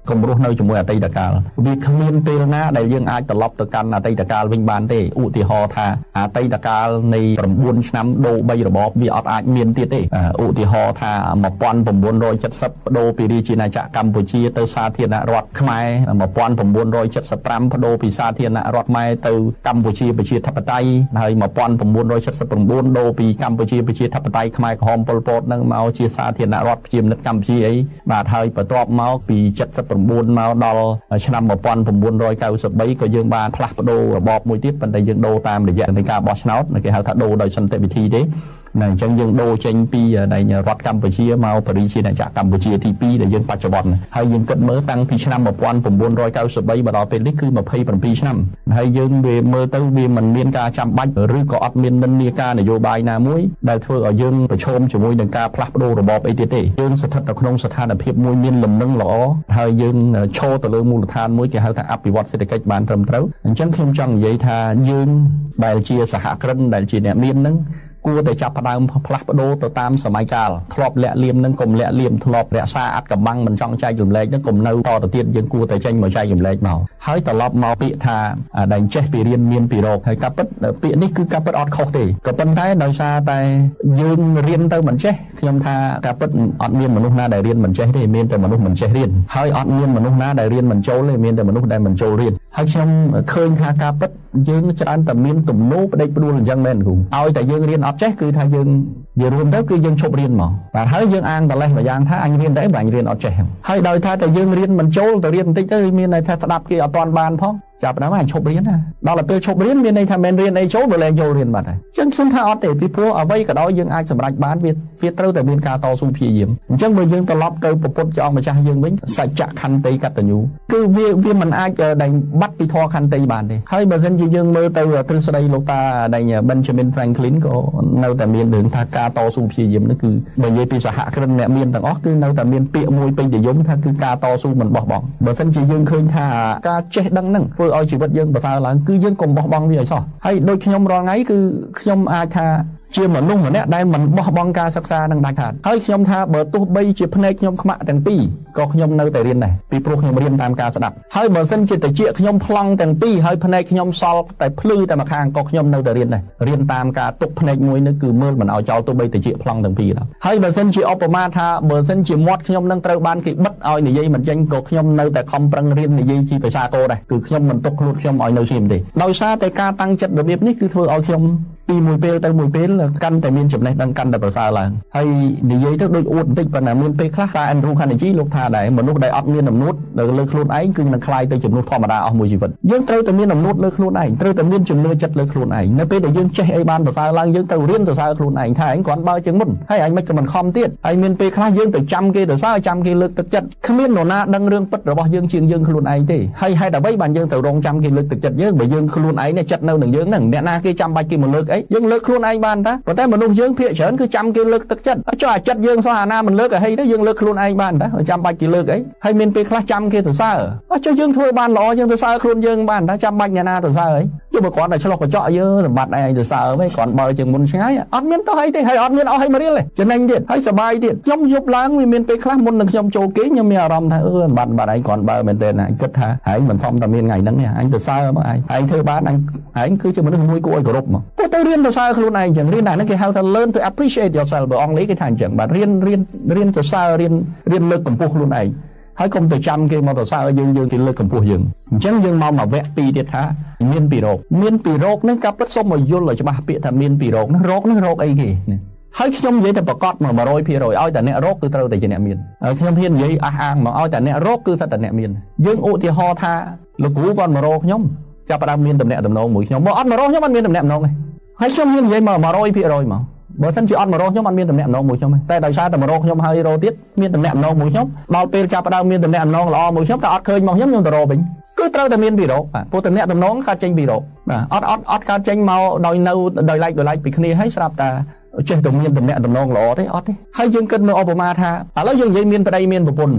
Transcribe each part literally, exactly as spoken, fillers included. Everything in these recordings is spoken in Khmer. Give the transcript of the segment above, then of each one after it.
công rút nơi chúng tôi tây đặc cao vì không liên tên na đại dương ai tập lọc từ căn là tây đặc cao vinh ban tê ủ thì họ tha à tây đặc cao này tầm buôn năm đô bay rồi bỏ vì ở ai miền tiết tê ủ thì họ tha một quan tầm buôn rồi chất sấp đô pì đi chỉ này chả Campuchia từ xa thiên hạ rót mai một quan tầm buôn rồi chất sấp trăm đô pì xa thiên hạ rót mai từ Campuchia bị chia thập tay hay một quan tầm buôn rồi chất sấp tầm buôn đô pì Campuchia bị chia thập tay mai hòm Pol Pot nâng mau chia xa thiên hạ rót chiếm đất Campuchia ấy mà thời bờ top mau bị chất sấp tầm buôn mau đo năm một quan tầm buôn rồi cao sập bấy có dương ba plak đô bọp mùi tiếp bên đây dương đô tam để dạng cái cả boss note là cái hậu thắt đô đời sân tệ bị thi đấy này trong dương đô tranh pi ở đây rót Campuchia mau Paris này chả Campuchia thì pi để dương bạch bọt hay dương cất mới tăng pi năm một quan tầm buôn rồi cao sập bấy mà đó về lịch cứ mà pay bằng pi năm hay dương về mơ tới về mình miên ca trăm bách ở rư có admin nên miên ca này vô bài na muối đại thừa ở dương phải chôm cho muối đừng ca plak đô rồi bọp ấy tê dương sẽ thật là không sẽ tha là phiệp muối miên lầm nâng lõ hay dương cho từ lương mù than muối cái hậu thắt áp bị bọt sẽ để cách bán trầm trấu chẳng thêm chẳng vậy tha dương đại chia xã hạ cân đại chia nẹm miên nâng cua để chắp đam plak đô từ tamสมัย កាល ធ្លាប់លាក់លៀមនឹងកុំលាក់លៀមធ្លាប់រក្សាអត្តកម្បាំងមិនចង់ចែករំលែកនឹងកុំនៅតទៅទៀតយើងគួរតែចេញមកចែករំលែកមកហើយត្រឡប់មកពាក្យថាដែលចេះពីរៀនមានពីរោគហើយការពិតពាក្យនេះគឺការពិតអត់ខុសទេក៏ប៉ុន្តែដោយសារតែយើងរៀនទៅមិនចេះខ្ញុំថាការពិតអត់មានមនុស្សណាដែលរៀនមិនចេះទេមានតែមនុស្សមិនចេះរៀនហើយអត់មានមនុស្សណាដែលរៀនមិនចូលទេមានតែមនុស្សដែលមិនចូលរៀនហើយខ្ញុំឃើញថាការពិតយើងច្រើនតែមានទំនោរផ្ដេកផ្ដួលអញ្ចឹងមែនគ្រូឲ្យតែយើងរៀនអត់ចេះគឺថាយើងយើងរួមទៅគឺយើងឈប់រៀនមកបាទហើយយើងអាងតលេសម្យ៉ាងថាអញរៀនតែបើអញរៀនអត់ចេះហើយដោយថាតែយើងរៀនមិនចូលទៅរៀនបន្តិចទៅមានន័យថាស្ដាប់គេអត់ទាន់បានផងចាប់ដល់អញឈប់រៀនណាដល់ទៅពេលឈប់រៀនមានន័យថាមិនរៀនអីចូលបើលែងចូលរៀនបាត់ហើយអញ្ចឹងខ្ញុំថាអត់ទេពីព្រោះអ្វីក៏ដោយយើងអាចសម្រេចបានវាវាត្រូវតែមានការតស៊ូព្យាយាមអញ្ចឹងបើយើងត្រឡប់ទៅប្រពុតចអង្គម្ចាស់យើងវិញសច្ចៈខន្តីកតញ្ញូគឺវាវាមិនអាចដែលបាត់ពីធម៌ខន្តីបានទេហើយបើមិនជាយើងមើលទៅទ្រឹស្ដីលោកតាដែល Benjamin Franklin ក៏នៅតែមានរឿងថាការតស៊ូព្យាយាមនោះគឺបើនិយាយពីសហគ្រិនអ្នកមានទាំងអស់គឺនៅតែមានពាក្យមួយពេញនិយមថាគឺការតស៊ូមិនបោះបង់បើមិនជាយើងឃើញថាការចេះដឹងហ្នឹងធ្វើឲ្យជីវិតយើងប្រសើរឡើងគឺយើងកុំបោះបង់វាឲ្យសោះហើយដូចខ្ញុំរាល់ថ្ងៃគឺខ្ញុំអាចថាជាមនុស្សម្នាក់ដែលមិនបោះបង់ការសិក្សានឹងដាច់ខាតហើយខ្ញុំថាបើទោះបីជាភ្នែកខ្ញុំខ្មាក់ទាំងពីរក៏ខ្ញុំនៅតែរៀនដែរពីព្រោះខ្ញុំរៀនតាមការស្ដាប់ហើយបើសិនជាតិចខ្ញុំប្លង់ទាំងពីរហើយភ្នែកខ្ញុំសល់តែភ្លឺតែម្ខាងក៏ខ្ញុំនៅតែរៀនដែររៀនតាមការទុកភ្នែកមួយនេះគឺមើលមិនឲ្យចោលទោះបីតិចប្លង់ទាំងពីរដែរហើយបើសិនជាឧបមាថាបើសិនជាមាត់ខ្ញុំនឹងត្រូវបានគេបិទឲ្យនិយាយមិនចេញក៏ខ្ញុំនៅតែខំប្រឹងរៀននិយាយជាភាសាកូរដែរគឺខ្ញុំមិនទុកខ្លួនខ្ញុំឲ្យនៅស្ងៀមទេដោយសារតែការតាំងចិត្តរបៀបនេះគឺធ្វើឲ្យខ្ញុំពីមួយពេលទៅមួយពេលកាន់តែមានចំណេះដឹងកាន់តែប្រសើរឡើងហើយនិយាយទៅដូចអួតបន្តិចប៉ុន្តែមានពេលខ្លះការ Andrew Carnegie លោកថាដែរមនុស្សដែលអត់មានអំណួតលើខ្លួនឯងគឺនឹងខ្លាយទៅជំនួសធម្មតាអស់មួយជីវិតយើងត្រូវតែមានអំណួតលើខ្លួនឯងត្រូវតែមានជំនឿចិត្តលើខ្លួនឯងនៅពេលដែលយើងចេះអីបានប្រសើរឡើងយើងត្រូវរៀនសរសើរខ្លួនឯងថាឯងគ្រាន់បើជាងមុនហើយឯងមិនក៏មិនខំទៀតហើយមានពេលខ្លះយើងទៅចាំគេសរសើរចាំគេលើកទឹកចិត្តគ្មាននរណាដឹងរឿងពិតរបស់យើងជាងយើងខ្លួនឯងទេហើយហេតុអ្វីបានយើងទៅរងចាំគេលើកទឹកចិត្តយើងបើយើងខ្លួនឯងនេះចិត្តនៅនឹងយើងហ្នឹងអ្នកណាគេចាំបាច់គេមកលើកអីយើងលើកខ្លួនឯងបានតាប៉ុន្តែមនុស្សយើងភាគច្រើនគឺចាំគេលើកទឹកចិត្តចុះអាចិត្តយើងសោះអាណាមិនលើកឲ្យហីទៅយើងលើកខ្លួនឯងបានតាចាំបាច់គេលើកអីហើយមានពេលខ្លះចាំគេសរសើរចុះយើងធ្វើបានល្អយើងសរសើរខ្លួនយើងបានតាចាំបាច់អ្នកណាសរសើរអីចុះបើគាត់តែឆ្លោះកញ្ចក់យើងសម្បត្តិឯងសរសើរវិញគាត់បើជាងមុនឆ្ងាយអត់មានទៅអីទេហើយអត់មានអស់ឲ្យមករៀលទេចំណេញទៀតហើយសប្បាយទៀតខ្ញុំយប់ឡើងវាមានពេលខ្លះមុននឹងខ្ញុំចូលគេខ្ញុំមានអារម្មណ៍ថាអឺសម្បត្តិបាត់ឯងគាត់បើមែនទេណាគិតថាឯងមិនសមតែមានថ្ងៃហ្នឹងទេឯងសរសើរមកឯងឯងធ្វើបានឯងឯងគឺជាមនុស្សមួយគួរឲ្យគោរពមកទៅទៅរៀនសរសើរខ្លួនឯងចឹងរៀនអាហ្នឹងគេហៅថា learn to appreciate yourself បើអង់គ្លេសគេថាអញ្ចឹងបាទរៀនរៀនរៀនសរសើររៀនរៀនលើកកម្ពស់ខ្លួនឯងហើយកុំទៅចាំគេមកសរសើរយើងយើងគេលើកកម្ពស់យើងអញ្ចឹងយើងមកមកវគ្គពីរទៀតថាមានពីរោគមានពីរោគហ្នឹងការពិតសូមឲ្យយល់ឲ្យច្បាស់ពាក្យថាមានពីរោគហ្នឹងរោគហ្នឹងរោគអីគេហើយខ្ញុំនិយាយតែប្រកាសមក one hundred percent ឲ្យតែអ្នករោគគឺត្រូវតែជាអ្នកមានខ្ញុំហ៊ាននិយាយអះអាងមកឲ្យតែអ្នករោគគឺថាតែអ្នកមានយើងឧទាហរណ៍ថាលោកគ្រូគាត់មករោគខ្ញុំចាប់ផ្ដើមមានតំណែងតំណងមួយខ្ញុំបើអត់មករោគខ្ញុំអត់មានតំណែងតំណងទេហើយខ្ញុំហ៊ាននិយាយមក one hundred percent មកបើមិនជាអត់មករោគខ្ញុំអត់មានតំណែងតំណងមួយខ្ញុំទេតែដោយសារតែមករោគខ្ញុំហើយរោទៀតមានតំណែងតំណងមួយខ្ញុំដល់ពេលចាប់ផ្ដើមមានតំណែងតំណងល្អមួយខ្ញុំក៏អត់ឃើញមកខ្ញុំខ្ញុំទៅរោវិញគឺត្រូវតែមានពីរោគបាទព្រោះតំណែងតំណងកើតចេញពីរោគបាទអត់អត់អត់កើតចេញមកដោយនៅដោយឡែកដោយឡែកពីគ្នាហើយស្រាប់តែចេះតែមានតំណែងតំណងល្អទេអត់ទេហើយយើងគិតមើលឧបមាថាឥឡូវយើងនិយាយមានប្តីមានប្រពន្ធ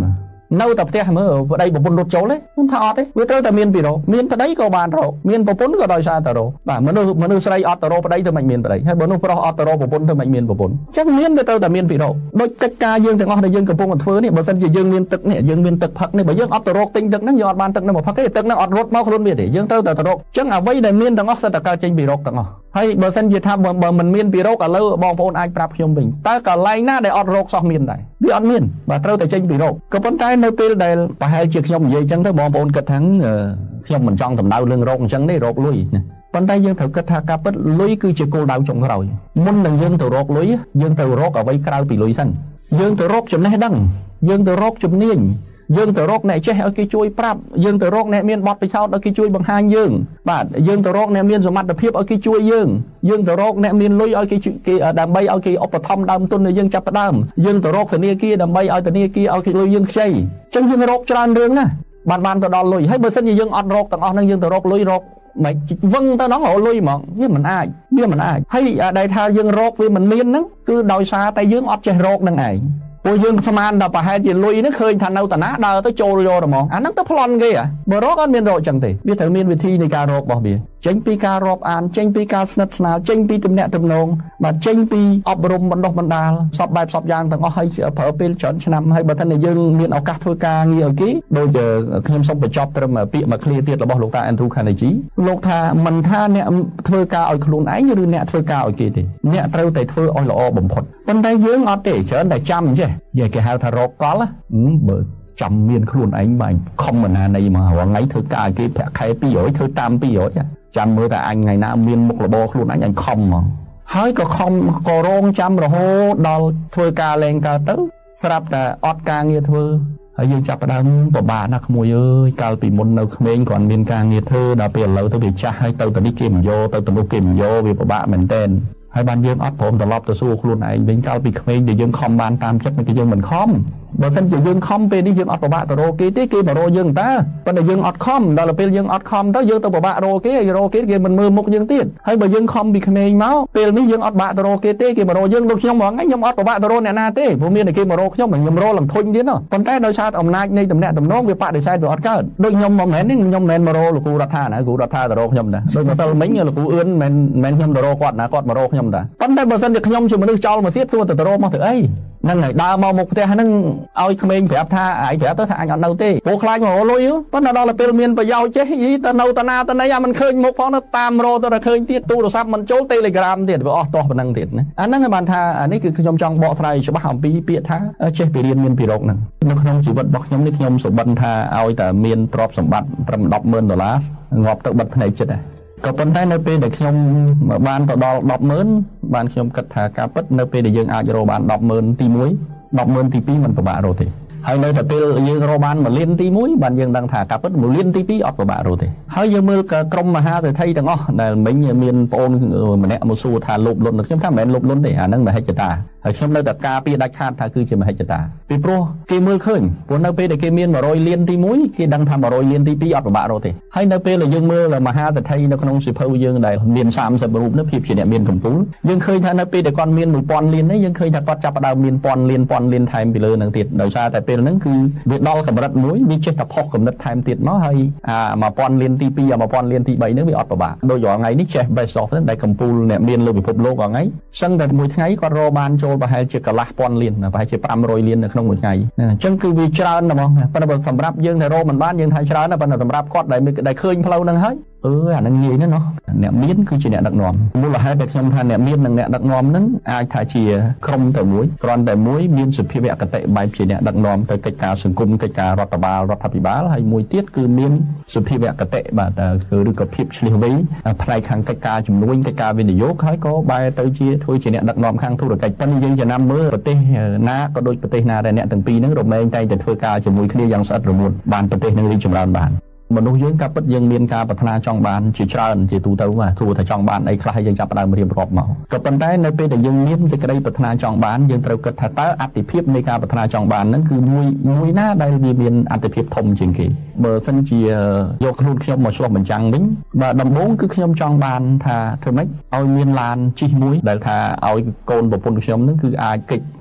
នៅតែផ្ទះមើលប្តីប្រពន្ធរត់ចូលទេខ្ញុំថាអត់ទេវាត្រូវតែមានពីរកមានប្តីក៏បានរកមានប្រពន្ធក៏ដោយសារតែរកបាទមនុស្សមនុស្សស្រីអត់ទៅរកប្តីទៅមិនមានប្តីហើយបើមនុស្សប្រុសអត់ទៅរកប្រពន្ធទៅមិនមានប្រពន្ធអញ្ចឹងមានវាត្រូវតែមានពីរកដូចកិច្ចការយើងទាំងអស់ដែលយើងកំពុងតែធ្វើនេះបើមិនជាយើងមានទឹកនេះយើងមានទឹកផឹកនេះបើយើងអត់ទៅរកទិញទឹកហ្នឹងយើងអត់បានទឹកហ្នឹងមកផឹកទេទឹកហ្នឹងអត់រត់មកខ្លួនមានទេយើងត្រូវតែទៅរកអញ្ចឹងអ្វីដែលមានទាំងអស់សិតតែកើតចេញពីរកទាំងអស់ហើយបើមិនជាថាបើមិនមានពីរកឥឡូវបងប្អូនអាចប្រាប់ខ្ញុំវិញតើកន្លែងណាដែលអត់រកសោះមានដែរវាអត់មានបាទត្រូវតែចេញពីរកក៏ប៉ុន្តែនៅពេលដែលប្រហែលជាខ្ញុំនិយាយអញ្ចឹងទៅបងប្អូនគិតថាខ្ញុំមិនចង់សម្ដៅរឿងរកអញ្ចឹងទេរកលុយប៉ុន្តែយើងត្រូវគិតថាការពិតលុយគឺជាគោលដៅចុងក្រោយមុននឹងយើងទៅរកលុយយើងទៅរកអ្វីក្រៅពីលុយសិនយើងទៅរកចំណេះដឹងយើងទៅរកជំនាញយើងទៅរកអ្នកចេះឲ្យគេជួយប្រាប់យើងទៅរកអ្នកមានបទពិសោធន៍ឲ្យគេជួយបង្ហាញយើងបាទយើងទៅរកអ្នកមានសមត្ថភាពឲ្យគេជួយយើងយើងទៅរកអ្នកមានលុយឲ្យគេគេដើម្បីឲ្យគេឧបត្ថម្ភដើមទុនឲ្យយើងចាប់ផ្ដើមយើងទៅរកធនាគារដើម្បីឲ្យធនាគារឲ្យគេលុយយើងខ្ចីអញ្ចឹងយើងរកច្រើនរឿងណាបានបានទៅដល់លុយហើយបើសិនជាយើងអត់រកទាំងអស់ហ្នឹងយើងទៅរកលុយរកមិនវឹងទៅដល់រកលុយហ្មងវាមិនអាចវាមិនអាចហើយដែលថាយើងរកវាមិនមានហ្នឹងគឺដោយសារតែយើងអត់ចេះរកនឹងឯងពួកយើងស្មានដល់ប្រហែលជាលុយនេះឃើញថានៅតាណាដើរទៅចូលយកហ្មងអាហ្នឹងទៅប្លន់គេហ៎បើរកអត់មានរកចឹងទេវាត្រូវមានវិធីនៃការរករបស់វាចេញពីការរាប់អានចេញពីការស្និទ្ធស្នាលចេញពីទំនាក់ទំនងបាទចេញពីអប់រំបណ្ដុះបណ្ដាលសពបែបសពយ៉ាងទាំងអស់ហើយប្រើពេលច្រើនឆ្នាំហើយបើថាយើងមានឱកាសធ្វើការងារឲ្យគេដូចខ្ញុំសូមបញ្ចប់ត្រឹមពាក្យមួយឃ្លាទៀតរបស់លោកតា Andrew Carnegie លោកថាមិនថាអ្នកធ្វើការឲ្យខ្លួនឯងឬអ្នកធ្វើការឲ្យគេទេអ្នកត្រូវតែធ្វើឲ្យល្អបំផុតប៉ុន្តែយើងអត់ទេច្រើនតែចាំចេះនិយាយគេហៅថារកកលបើចាំមានខ្លួនឯងបាញ់ខំណានៃមករាល់ថ្ងៃធ្វើការឲ្យគេប្រាក់ខែពីររយធ្វើតាមពីររយចាំមើលតែអញថ្ងៃណាមានមុខរបរខ្លួនឯងអញខំហ្មងហើយក៏ខំក៏រងចាំរហូតដល់ធ្វើការលែងកើតទៅស្រាប់តែអត់ការងារធ្វើហើយយើងចាប់ផ្ដើមពិបាកណាស់ក្មួយអើយកាលពីមុននៅក្មេងគ្រាន់មានការងារធ្វើដល់ពេលឥឡូវទៅវាចាស់ហើយទៅទៅនេះគេមិនយកទៅទៅនោះគេមិនយកវាពិបាកមែនទែនហើយបានយើងអត់ព្រមត្រឡប់ទៅសួរខ្លួនឯងវិញកាលពីក្មេងដែលយើងខំបានតាមចិត្តតែយើងមិនខំបើមិនជាយើងខំពេលនេះយើងអត់ពិបាកទៅរកគេទេគេមករកយើងតាប៉ុន្តែយើងអត់ខំដល់ពេលយើងអត់ខំទៅយើងទៅពិបាករកគេហើយរកគេគេមិនមើលមុខយើងទៀតហើយបើយើងខំពីក្មេងមកពេលនេះយើងអត់បាក់ទៅរកគេទេគេមករកយើងដូចខ្ញុំហ្មងខ្ញុំអត់ពិបាកទៅរកអ្នកណាទេព្រោះមានតែគេមករកខ្ញុំខ្ញុំរកលំធុញទៀតណាប៉ុន្តែដោយសារអំណាចនៃតំណែងតំណងវាបដិសេធវាអត់កើតដូចខ្ញុំមិនមែនទេខ្ញុំមិនមែនមករកលោកគ្រូរដ្ឋាណាគ្រូរដ្ឋាទៅរកខ្ញុំតាដូចម្សិលមិញលោកគ្រូអឿនមិនមែនខ្ញុំទៅរកគាត់ណាគាត់មករកខ្ញុំតាប៉ុន្តែបើសិនជាខ្ញុំជាមនុស្សចោលមកទៀតសួរទៅទៅរកមកទៅអីហ្នឹងហើយដើរមកមុខផ្ទះហ្នឹងឲ្យក្មេងប្រាប់ថាឯងប្រាប់ទៅថាអញអត់នៅទេព្រោះខ្លាចមករកលុយប៉ុន្តែដល់ពេលមានប្រយោជន៍ចេះយីទៅនៅតាណាតាណីអាមិនឃើញមុខផងទៅតាមរកទៅតែឃើញទៀតទូរស័ព្ទមិនចូល Telegram ទៀតវាអស់តោះប៉ុណ្ណឹងទៀតណាអាហ្នឹងបានថាអានេះគឺខ្ញុំចង់បកស្រាយច្បាស់អំពីពាក្យថាចេះពីរៀនមានពីរកហ្នឹងនៅក្នុងជីវិតរបស់ខ្ញុំនេះខ្ញុំសុបិនថាឲ្យតែមានទ្រព្យសម្បត្តិត្រឹមដប់ម៉ឺនដុល្លារងាប់ទៅបិទភ្នែកចិត្តដែរក៏ប៉ុន្តែនៅពេលដែលខ្ញុំបានទៅដល់ដប់ម៉ឺនបានខ្ញុំគិតថាការពិតនៅពេលដែលយើងអាចរកបានដប់ម៉ឺនទីមួយដប់ម៉ឺនទីពីរមិនពិបាករកទេហើយនៅតែពេលយើងរកបានមួយលានទីមួយបានយើងដឹងថាការពិតមួយលានទីពីរអត់ពិបាករកទេហើយយើងមើលក្រុមមហាសេដ្ឋីទាំងអស់ដែលមិញមានប្អូនម្នាក់មកសួរថាលោភលន់ខ្ញុំថាមិនមែនលោភលន់ទេអាហ្នឹងមហិច្ឆតាហើយខ្ញុំនៅតែការពារដាច់ខាតថាគឺជាមហិច្ឆតាពីព្រោះគេមើលឃើញព្រោះនៅពេលដែលគេមានមួយរយលានទីមួយគេដឹងថាមួយរយលានទីពីរអត់ពិបាករកទេហើយនៅពេលដែលយើងមើលមហាសេដ្ឋីនៅក្នុងសិភៅយើងដែលមានសាមសិបរូបនេះភាពជាអ្នកមានកម្ពូលយើងឃើញថានៅពេលដែលគាត់មានមួយពាន់លាននេះយើងឃើញថាគាត់ចាប់ផ្ដើមមានពាន់លានពាន់លានថែមពីលើនឹងទៀតដោយសារតែពេលហ្នឹងគឺវាដល់កម្រិតមួយវាចេះតែផុសកម្រិតថែមទៀតមកហើយអាមួយពាន់លានទីពីរអាមួយពាន់លានទីបីនេះវាអត់ពិបាកដូចរាល់ថ្ងៃនេះចេះ best of ដែលកម្ពូលអ្នកមានលើពិភពលោករាល់ថ្ងៃសឹងតែមួយថ្ងៃគាត់រកបានចូលប្រហែលជាកន្លះពាន់លានប្រហែលជាប្រាំរយលាននៅក្នុងមួយថ្ងៃអញ្ចឹងគឺវាច្រើនហ្មងប៉ុន្តែសម្រាប់យើងដែលរកមិនបានយើងថាច្រើនប៉ុន្តែសម្រាប់គាត់ដែលដែលឃើញផ្លូវហ្នឹងហើយអឺអានឹងងាយណាស់ណោះអ្នកមានគឺជាអ្នកដឹកនាំមូលហេតុដែលខ្ញុំថាអ្នកមាននិងអ្នកដឹកនាំហ្នឹងអាចថាជាក្រុមតែមួយគ្រាន់តែមួយមានសភាវគតិបែបជាអ្នកដឹកនាំទៅកិច្ចការសង្គមកិច្ចការរដ្ឋបាលរដ្ឋាភិបាលហើយមួយទៀតគឺមានសភាវគតិបាទគឺឬក៏ភាពឆ្លៀសវៃផ្នែកខាងកិច្ចការជំនួញកិច្ចការវិនិយោគហើយក៏បែរទៅជាធ្វើជាអ្នកដឹកនាំខាងធុរកិច្ចប៉ុន្តែយើងចំណាំមើលប្រទេសណាក៏ដូចប្រទេសណាដែលអ្នកទាំងពីរហ្នឹងរមែងតែតែធ្វើការជាមួយគ្នាយ៉ាងស្អិតរមួតបានប្រទេសនឹងរីកចម្រើនបានមនុស្សយើងក៏ពិតយើងមានការប្រាថ្នាចង់បានជាច្រើនជាទូទៅបាទទោះតែចង់បានអីខ្លះយើងចាប់ផ្ដើមរៀបរាប់មកក៏ប៉ុន្តែនៅពេលដែលយើងមានសេចក្តីប្រាថ្នាចង់បានយើងត្រូវគិតថាតើអត្ថិភាពនៃការប្រាថ្នាចង់បានហ្នឹងគឺមួយមួយណាដែលវាមានអត្ថិភាពធំជាងគេបើសិនជាយកខ្លួនខ្ញុំមកឆ្លុះបញ្ចាំងវិញបាទដំបូងគឺខ្ញុំចង់បានថាធ្វើម៉េចឲ្យមានឡានជិះមួយដែលថាឲ្យកូនប្រពន្ធខ្ញុំហ្នឹងគឺអាចគេច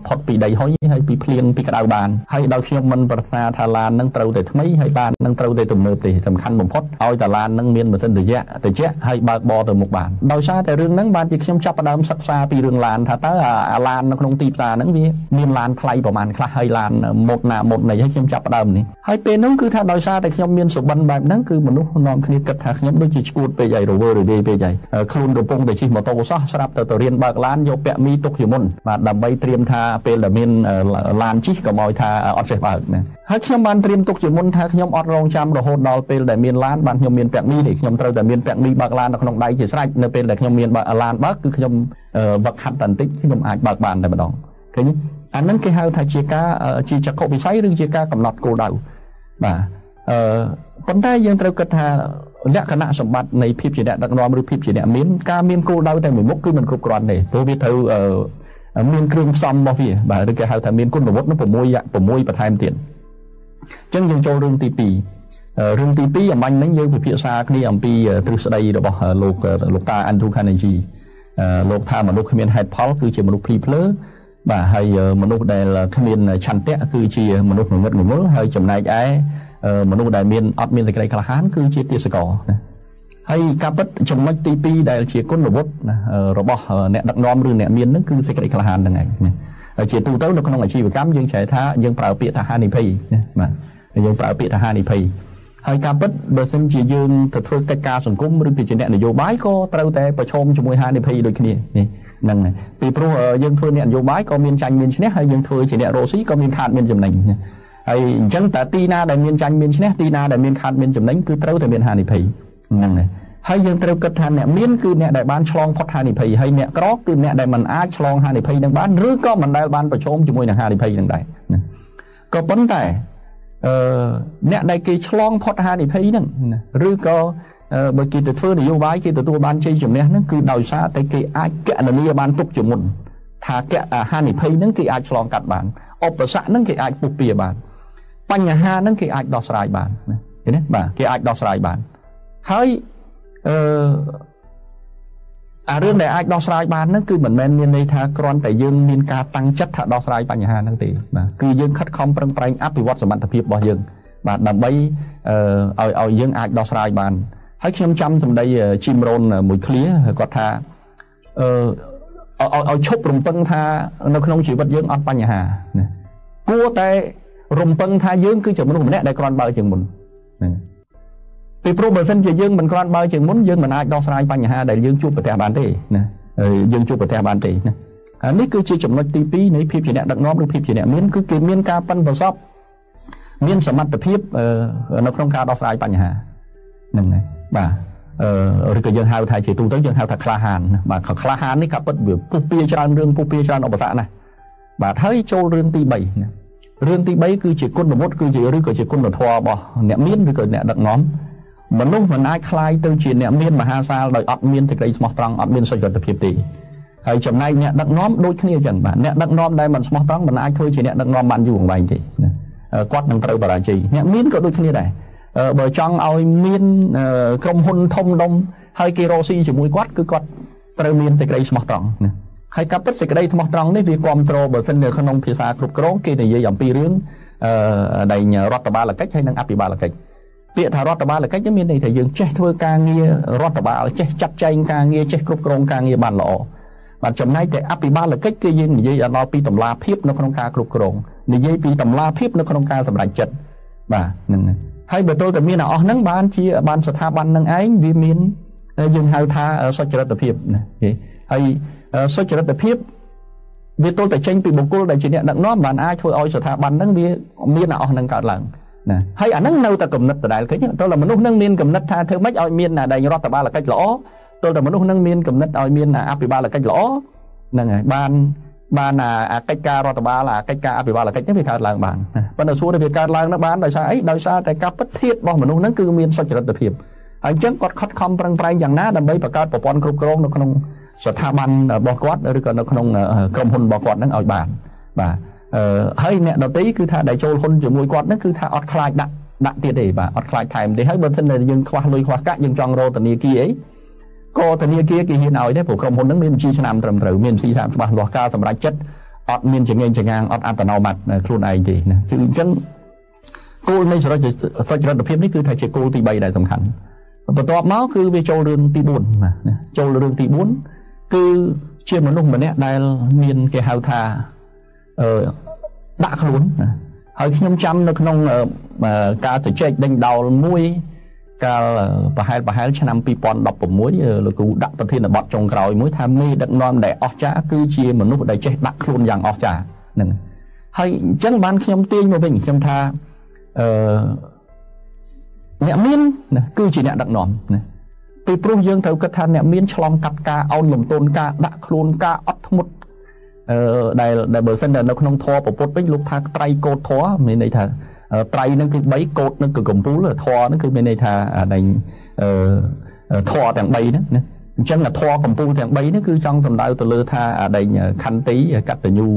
ផុតពីដីហុយហើយពីភ្លៀងពីក្តៅបានហើយដល់ខ្ញុំមិនប្រសាថាឡាននឹងត្រូវតែថ្មីហើយឡាននឹងត្រូវតែទំនើបទេសំខាន់បំផុតឲ្យតែឡាននឹងមានម៉ាស៊ីនត្រជាក់ត្រជាក់ហើយបើកបរទៅមុខបានដោយសារតែរឿងហ្នឹងបានជាខ្ញុំចាប់ផ្ដើមសិក្សាពីរឿងឡានថាតើអាឡាននៅក្នុងទីផ្សារហ្នឹងវាមានឡានថ្លៃប្រហែលខ្លះហើយឡានម៉ូតណាម៉ូតណីហើយខ្ញុំចាប់ផ្ដើមនេះហើយពេលហ្នឹងគឺថាដោយសារតែខ្ញុំមានសុបិនបែបហ្នឹងគឺមនុស្សនាំគ្នាគិតថាខ្ញុំដូចជាឈួតពេកហើយរវើរដេពេកហើយខ្លួនកំពុងតែជិះម៉ូតូសោះស្រាប់ទៅទៅរៀនបើកឡានយកពាក់មីទុកជាមុនបាទដើម្បីត្រៀមថាពេលដែលមានឡានជិះកុំឲ្យថាអត់ចេះបើកណាហើយខ្ញុំបានត្រៀមទុកជាមុនថាខ្ញុំអត់រងចាំរហូតដល់ពេលដែលមានឡានបានខ្ញុំមានពាក់មីនេះខ្ញុំត្រូវតែមានពាក់មីបើកឡាននៅក្នុងដៃជាស្រេចនៅពេលដែលខ្ញុំមានបើកឡានបើកគឺខ្ញុំវឹកហាត់តែបន្តិចខ្ញុំអាចបើកបានតែម្ដងឃើញអាហ្នឹងគេហៅថាជាការជាចក្ខុវិស័យឬជាការកំណត់គោលដៅបាទអឺប៉ុន្តែយើងត្រូវគិតថាលក្ខណៈសម្បត្តិនៃភាពជាអ្នកដឹកនាំឬភាពជាអ្នកមានការមានគោលដៅតែមួយមុខគឺមិនគ្រប់គ្រាន់ទេព្រោះវាត្រូវមានគ្រឿងផ្សំរបស់វាបាទឬគេហៅថាមានគុណវុឌ្ឍិនឹង6 6បន្ថែមទៀតអញ្ចឹងយើងចូលរឿងទី2រឿងទី2អំបញ្ញមិញយើងពិភាក្សាគ្នាអំពីទ្រឹស្ដីរបស់លោកលោកតា Andrew Carnegie លោកថាមនុស្សគ្មានហេតុផលគឺជាមនុស្សភ្លីភ្លើបាទហើយមនុស្សដែលគ្មានឆន្ទៈគឺជាមនុស្សងងឹតងងុលហើយចំណែកឯមនុស្សដែលមានអត់មានសេចក្តីក្លាហានគឺជាទាសករណាហើយការពិតចំណុចទី2ដែលជាគុណវុឌ្ឍិណារបស់អ្នកដឹកនាំឬអ្នកមាននឹងគឺសេចក្តីក្លាហានហ្នឹងឯងណាហើយជាទូទៅនៅក្នុងអាជីវកម្មយើងចែកថាយើងប្រើពាក្យថាហានិភ័យណាបាទយើងប្រើពាក្យថាហានិភ័យហើយការពិតបើសិនជាយើងទៅធ្វើកិច្ចការសង្គមឬជាអ្នកនយោបាយក៏ត្រូវតែប្រឈមជាមួយហានិភ័យដូចគ្នានេះហ្នឹងហើយពីព្រោះយើងធ្វើអ្នកនយោបាយក៏មានចាញ់មានឈ្នះហើយយើងធ្វើជាអ្នករស់ស៊ីក៏មានខាតមានចំណេញហើយអញ្ចឹងតើទីណាដែលមានចាញ់មានឈ្នះទីណាដែលមានខាតមានចំណេញគឺត្រូវតែមានហានិភ័យហ្នឹងហើយហើយយើងត្រូវគិតថាអ្នកមានគឺអ្នកដែលបានឆ្លងផុតហានិភ័យហើយអ្នកក្រគឺអ្នកដែលមិនអាចឆ្លងហានិភ័យនឹងបានឬក៏មិនដែលបានប្រឈមជាមួយនឹងហានិភ័យនឹងដែរក៏ប៉ុន្តែអឺអ្នកដែលគេឆ្លងផុតហានិភ័យហ្នឹងឬក៏បើគេទៅធ្វើនយោបាយគេទទួលបានជ័យជំនះហ្នឹងគឺដោយសារតែគេអាចកណនាបានទុកជាមុនថាកហានិភ័យហ្នឹងគេអាចឆ្លងកាត់បានឧបសគ្គហ្នឹងគេអាចពុះពៀបានបញ្ហាហ្នឹងគេអាចដោះស្រាយបានណាឃើញទេបាទគេអាចដោះស្រាយបានហើយអឺអារឿងដែលអាចដោះស្រាយបានហ្នឹងគឺមិនមែនមានន័យថាគ្រាន់តែយើងមានការតាំងចិត្តថាដោះស្រាយបញ្ហាហ្នឹងទេបាទគឺយើងខិតខំប្រឹងប្រែងអភិវឌ្ឍសមត្ថភាពរបស់យើងបាទដើម្បីអឺឲ្យឲ្យយើងអាចដោះស្រាយបានហើយខ្ញុំចាំសម្ដី Jim Rohn មួយឃ្លាគាត់ថាអឺឲ្យឲ្យឈប់រំពឹងថានៅក្នុងជីវិតយើងអត់បញ្ហាណាគួរតែរំពឹងថាយើងគឺជាមនុស្សម្នាក់ដែលគ្រាន់បើជាងមុនហ្នឹងពីព្រោះបើសិនជាយើងមិនគ្រាន់បើជាងមុនយើងមិនអាចដោះស្រាយបញ្ហាដែលយើងជួបប្រទះបានទេណាយើងជួបប្រទះបានទេណានេះគឺជាចំណុចទី2នៃភាពជាអ្នកដឹកនាំឬភាពជាអ្នកមានគឺគេមានការប៉ិនប្រសពមានសមត្ថភាពនៅក្នុងការដោះស្រាយបញ្ហាហ្នឹងហើយបាទអឺឬក៏យើងហៅថាជាទូទៅយើងហៅថាក្លាហានបាទក្លាហាននេះក៏ពិតវាពុះពៀច្រើនរឿងពុះពៀច្រើនឧបសគ្គណាស់បាទហើយចូលរឿងទី3ណារឿងទី3គឺជាគុណវុឌ្ឍិគឺជាឬក៏ជាគុណធម៌របស់អ្នកមានឬក៏អ្នកដឹកនាំមនុស្សមិនអាចคลายទៅជាអ្នកមានមហាសាលដោយអត់មានសេចក្តីស្មោះត្រង់អត់មានសុចរិតភាពទេហើយចំណែកអ្នកដឹកនាំដូចគ្នាអញ្ចឹងបាទអ្នកដឹកនាំដែលមិនស្មោះត្រង់មិនអាចធ្វើជាអ្នកដឹកនាំបានយូរអង្វែងទេគាត់នឹងត្រូវបរាជ័យអ្នកមានក៏ដូចគ្នាដែរបើចង់ឲ្យមានក្រុមហ៊ុនធំដុំហើយគេរកស៊ីជាមួយគាត់គឺគាត់ត្រូវមានសេចក្តីស្មោះត្រង់ណាហើយការពិតសេចក្តីស្មោះត្រង់នេះវាគ្រប់គ្រងបើសិននៅក្នុងភាសាគ្រប់គ្រងគេនិយាយអំពីរឿងដែលរដ្ឋបាលកិច្ចហើយនិងអភិបាលកិច្ចពាក្យថារដ្ឋបាលកិច្ចមានន័យថាយើងចេះធ្វើការងាររដ្ឋបាលចេះចាត់ចែងការងារចេះគ្រប់គ្រងការងារបានល្អបាទចំណែកតែអភិបាលកិច្ចគឺយើងនិយាយដល់ពីតម្លាភាពនៅក្នុងការគ្រប់គ្រងនិយាយពីតម្លាភាពនៅក្នុងការសម្រេចចិត្តបាទហ្នឹងហើយបើទល់តែមានអស់ហ្នឹងបានជាបានស្ថាប័ននឹងឯងវាមានយើងហៅថាសុចរិតភាពណាហើយសុចរិតភាពវាទល់តែចេញពីបុគ្គលដែលជាអ្នកដឹកនាំបានអាចធ្វើឲ្យស្ថាប័នហ្នឹងវាមានអស់ហ្នឹងកើតឡើងណាហើយអាហ្នឹងនៅតែគំនិតដដែលឃើញទោះតែមនុស្សហ្នឹងមានគំនិតថាធ្វើម៉េចឲ្យមានដែលរដ្ឋបាលកិច្ចល្អទោះតែមនុស្សហ្នឹងមានគំនិតឲ្យមានអភិបាលកិច្ចល្អហ្នឹងហើយបានបានអាកិច្ចការរដ្ឋបាលអាកិច្ចការអភិបាលកិច្ចនេះវាកើតឡើងបានប៉ុន្តែសួរថាវាកើតឡើងនោះបានដោយសារអីដោយសារតែការពិតធាតុរបស់មនុស្សហ្នឹងគឺមានសុចរិតភាពហើយអញ្ចឹងគាត់ខិតខំប្រឹងប្រែងយ៉ាងណាដើម្បីបង្កើតប្រព័ន្ធគ្រប់គ្រងនៅក្នុងស្ថាប័នរបស់គាត់ឬក៏នៅក្នុងក្រុមហ៊ុនរបស់គាត់ហ្នឹងឲ្យបានបាទហើយអ្នកដទៃគឺថាដែលចូលហ៊ុនជាមួយគាត់ហ្នឹងគឺថាអត់ខ្លាចដាក់ដាក់ទៀតទេបាទអត់ខ្លាចថែមទេហើយបើមិនយើងខ្វះលុយខ្វះកាក់យើងចង់រកធនាគារអីក៏ធនាគារគេហ៊ានឲ្យដែរព្រោះក្រុមហ៊ុនហ្នឹងមានបញ្ជីឆ្នាំត្រឹមត្រូវមានបញ្ជីឆ្នាំច្បាស់លាស់ការសម្រេចចិត្តอดมีนจะเงินจะงานอดอัตโนมัติครูนไอดีนะคือจังกูในสระจะสระระดับเพียบนี่คือไทยเชกูตีใบได้สำคัญประตอบม้าคือไปโจเรื่องตีบุญนะโจเรื่องตีบุญคือเชื่อมนุ่มแบบนี้ได้มีนเกี่ยวทาเอ่อด่าขลุ่นหอยขยมจำในขนมการตัวเช็คดังดาวมุ้ยการประหารประหารชนะปีปอนดับผมมุ้ยหรือกูดักประเทศบัดจงกรอยมุ้ยทำมีดักนอนได้ออกจ้าคือเชื่อมนุ่มได้เช็คดักขลุ่นอย่างออกจ้าหนึ่งหอยจังบ้านขยมตีมาเป็นขยมทาเนี่ยมีนคือจีเนี่ยดักนอนปีปรุงยังเท่ากับท่านเนี่ยมีนฉลองกัดกาเอาหนุ่มต้นกาดักขลุ่นกาอัดมุดได้ได้เบอร์เส้นเดินเราขนมทอปปดเป็นลูกทางไตรโกดทอไม่ในทางไตรนั่นคือใบโกดนั่นคือกลมรู้เลยทอนั่นคือไม่ในทางในทอแต่งใบนั่นจังlàทอกลมรู้แต่งใบนั่นคือจังสำได้ตัวเลือทาในคันตีกัดตะยู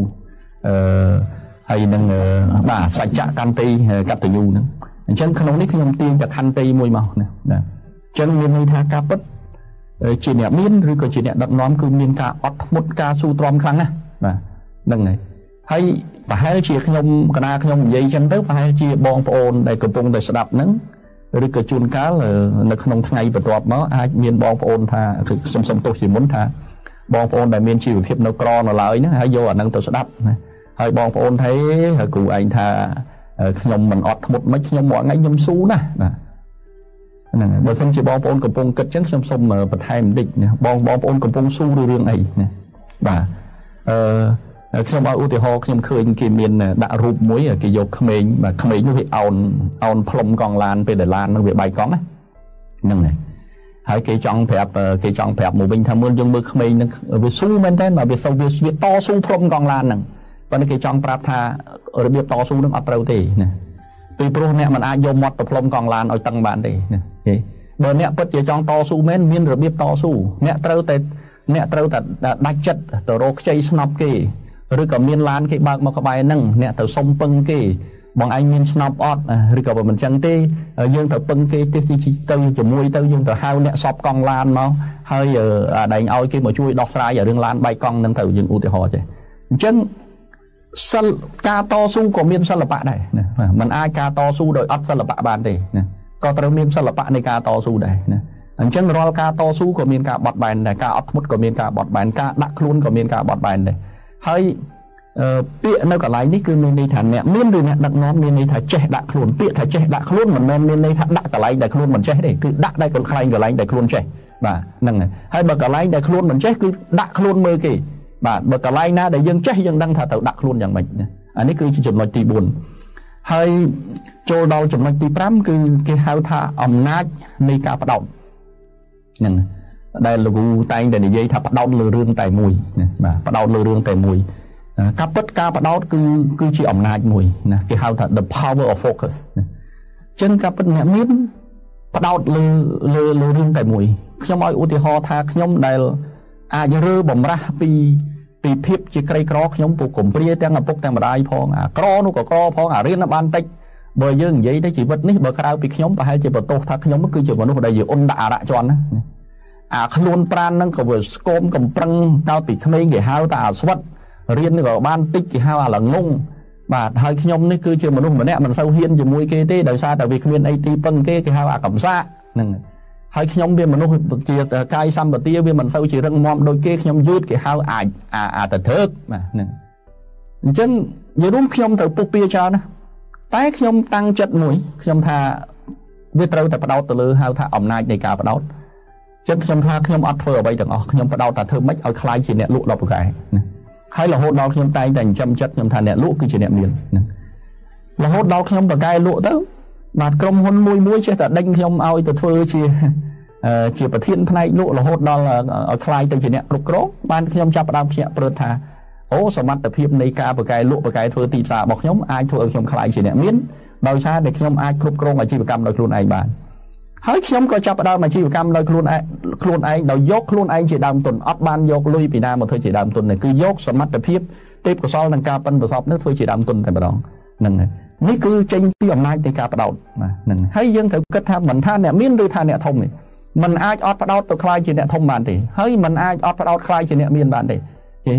hayนั่งบ่าใส่จะคันตีกัดตะยูนั่นจังขนมนี้ขนมตีจากคันตีมวยเมาเนี่ยจังมีในทางกาปั๊บจีเนี่ยมีนหรือก็จีเนี่ยดักน้อมคือมีนกาอัดมุดกาสูตรอมครั้งนะนั่นไงให้ไปให้เชียร์ขยมกนาขยมใหญ่จังเต้ไปให้เชียร์บองโอนได้กระปงได้สดับนั้นหรือก็จูนก้าเลยในขนมไงประตอบnó aiมีนบองโอนท่าคือสมสมตัวchỉ muốnท่าบองโอนได้มีนชีวเพียบนกรอนอะไรนะให้โยนั่งตัวสดับให้บองโอนthấyกูไอ้ท่าขยมมันอัดมุดไม่ขยมหมอนไงยมสู้นะนั่นบางคนจะบองโอนกระปงกระจังสมสมมาประทายมันดิเนี่ยบองบองโอนกระปงสู้เรื่องไอ้เนี่ยบ่าខ្ញុំឲ្យឧទាហរណ៍ខ្ញុំឃើញគេមានដាក់រូបមួយគេយកក្មេងបាទក្មេងនោះវាអោនអោនផ្លុំកង់ឡានពេលដែលឡាននឹងវាបែកកង់ហ្នឹងហើយហើយគេចង់ប្រាប់គេចង់ប្រាប់មកវិញថាមុនយើងមើលក្មេងនឹងវាស៊ូមែនតើបាទវាសូវវាវាតស៊ូផ្លុំកង់ឡានហ្នឹងប៉ុន្តែគេចង់ប្រាប់ថារបៀបតស៊ូនឹងអត់ត្រូវទេណាពីព្រោះអ្នកមិនអាចយកមាត់ទៅផ្លុំកង់ឡានឲ្យតឹងបានទេណាបើអ្នកពិតជាចង់តស៊ូមែនមានរបៀបតស៊ូអ្នកត្រូវតែអ្នកត្រូវតែដាច់ចិត្តទៅរកខ្ចីស្នប់គេឬក៏មានឡានគេបើកមកក្បែរហ្នឹងអ្នកទៅសុំពឹងគេបងឯងមានស្នប់អត់ឬក៏បើមិនចឹងទេយើងទៅពឹងគេទៅទៅជាមួយទៅយើងទៅហៅអ្នកសពកង់ឡានមកហើយដែងឲ្យគេមកជួយដោះស្រាយរឿងឡានបែកកង់ហ្នឹងទៅយើងឧទាហរណ៍ចេះអញ្ចឹងសិលការតស៊ូក៏មានសិល្បៈដែរណាมันអាចការតស៊ូដោយអត់សិល្បៈបានទេណាក៏ត្រូវមានសិល្បៈនៃការតស៊ូដែរណាអញ្ចឹងរាល់ការតស៊ូក៏មានការបត់បែនដែរការអត់ធ្មត់ក៏មានការបត់បែនការដាក់ខ្លួនក៏មានការបត់បែនដែរហើយពាក្យនៅកន្លែងនេះគឺមានន័យថាអ្នកមានឬអ្នកដឹកនាំមានន័យថាចេះដាក់ខ្លួនពាក្យថាចេះដាក់ខ្លួនមិនមែនមានន័យថាដាក់កន្លែងដែលខ្លួនមិនចេះទេគឺដាក់ដែលកន្លែងកន្លែងដែលខ្លួនចេះបាទហ្នឹងហើយបើកន្លែងដែលខ្លួនមិនចេះគឺដាក់ខ្លួនមើលគេបាទបើកន្លែងណាដែលយើងចេះយើងដឹងថាទៅដាក់ខ្លួនយ៉ាងម៉េចអានេះគឺជាចំណុចទីបួនហើយចូលដល់ចំណុចទីប្រាំគឺគេហៅថាអំណាចនៃការបដោតហ្នឹងដែលលោកតែងតែនិយាយថាបដោតលើរឿងតែមួយណាបាទបដោតលើរឿងតែមួយការពិតការបដោតគឺគឺជាអំណាចមួយណាគេហៅថា the power of focus ណាអញ្ចឹងការពិតអ្នកមានបដោតលើលើលើរឿងតែមួយខ្ញុំឲ្យឧទាហរណ៍ថាខ្ញុំដែលអាចរើបំរាស់ពីពីភាពជាក្រីក្រខ្ញុំពុកកំព្រាទាំងឪពុកទាំងម្ដាយផងអាក្រនោះក៏ក្រផងអារៀនបានតិចបើយើងនិយាយទៅជីវិតនេះបើក្រៅពីខ្ញុំប្រហែលជាបន្ទោសថាខ្ញុំគឺជាមនុស្សដែលជាអ៊ុនដាក់អរៈជន់ណាអាខ្លួនប្រានហ្នឹងក៏វាស្គមកំប្រឹងតើពីក្មេងគេហៅថាអាស្វិតរៀនក៏បានតិចគេហៅអាល្ងងបាទហើយខ្ញុំនេះគឺជាមនុស្សម្នាក់មិនសូវហ៊ានជាមួយគេទេដោយសារតែវាគ្មានអីទីពឹងគេគេហៅអាកំសាហ្នឹងហើយខ្ញុំវាមនុស្សជាកាយសម្បទាវាមិនសូវជារឹងមាំដូចគេខ្ញុំយឺតគេហៅអាចអាអាតធើកបាទហ្នឹងអញ្ចឹងយល់រួមខ្ញុំទៅពុះពៀច្រើនណាតែខ្ញុំតាំងចិត្តមួយខ្ញុំថាវាត្រូវតែបដោតទៅលើហៅថាអំណាចនៃការបដោតចឹងខ្ញុំថាខ្ញុំអត់ធ្វើអ្វីទាំងអស់ខ្ញុំបដោតតែធ្វើម៉េចឲ្យខ្លាយជាអ្នកលក់ដល់ពូកែណាហើយរហូតដល់ខ្ញុំតែងតែចិញ្ចឹមចិត្តខ្ញុំថាអ្នកលក់គឺជាអ្នកមានណារហូតដល់ខ្ញុំបកកែលក់ទៅបាទក្រុមហ៊ុនមួយមួយចេះតែដេញខ្ញុំឲ្យទៅធ្វើជាជាប្រធានផ្នែកលក់រហូតដល់ឲ្យខ្លាយទៅជាអ្នកគ្រប់គ្រងបានខ្ញុំចាប់ផ្ដើមភ្ញាក់ព្រឹត្តថាអូសមត្ថភាពនៃការបកកែលក់បកកែធ្វើទីផ្សាររបស់ខ្ញុំអាចធ្វើឲ្យខ្ញុំខ្លាយជាអ្នកមានដោយសារតែខ្ញុំអាចគ្រប់គ្រងអាជីវកម្មដោយខ្លួនឯងបានហើយខ្ញុំក៏ចាប់ផ្ដើមអាជីវកម្មដោយខ្លួនឯងខ្លួនឯងដោយយកខ្លួនឯងជាដើមទុនអត់បានយកលុយពីណាមកធ្វើជាដើមទុនទេគឺយកសមត្ថភាពទេពកោសល្យនិងការប៉ិនប្រសពនេះធ្វើជាដើមទុនតែម្ដងហ្នឹងហើយនេះគឺចេញពីអំណាចនៃការបដោតបាទហ្នឹងហើយយើងត្រូវគិតថាមិនថាអ្នកមានឬថាអ្នកធំទេมันអាចអត់បដោតទៅខ្លាយជាអ្នកធំបានទេហើយมันអាចអត់បដោតខ្លាយជាអ្នកមានបានទេ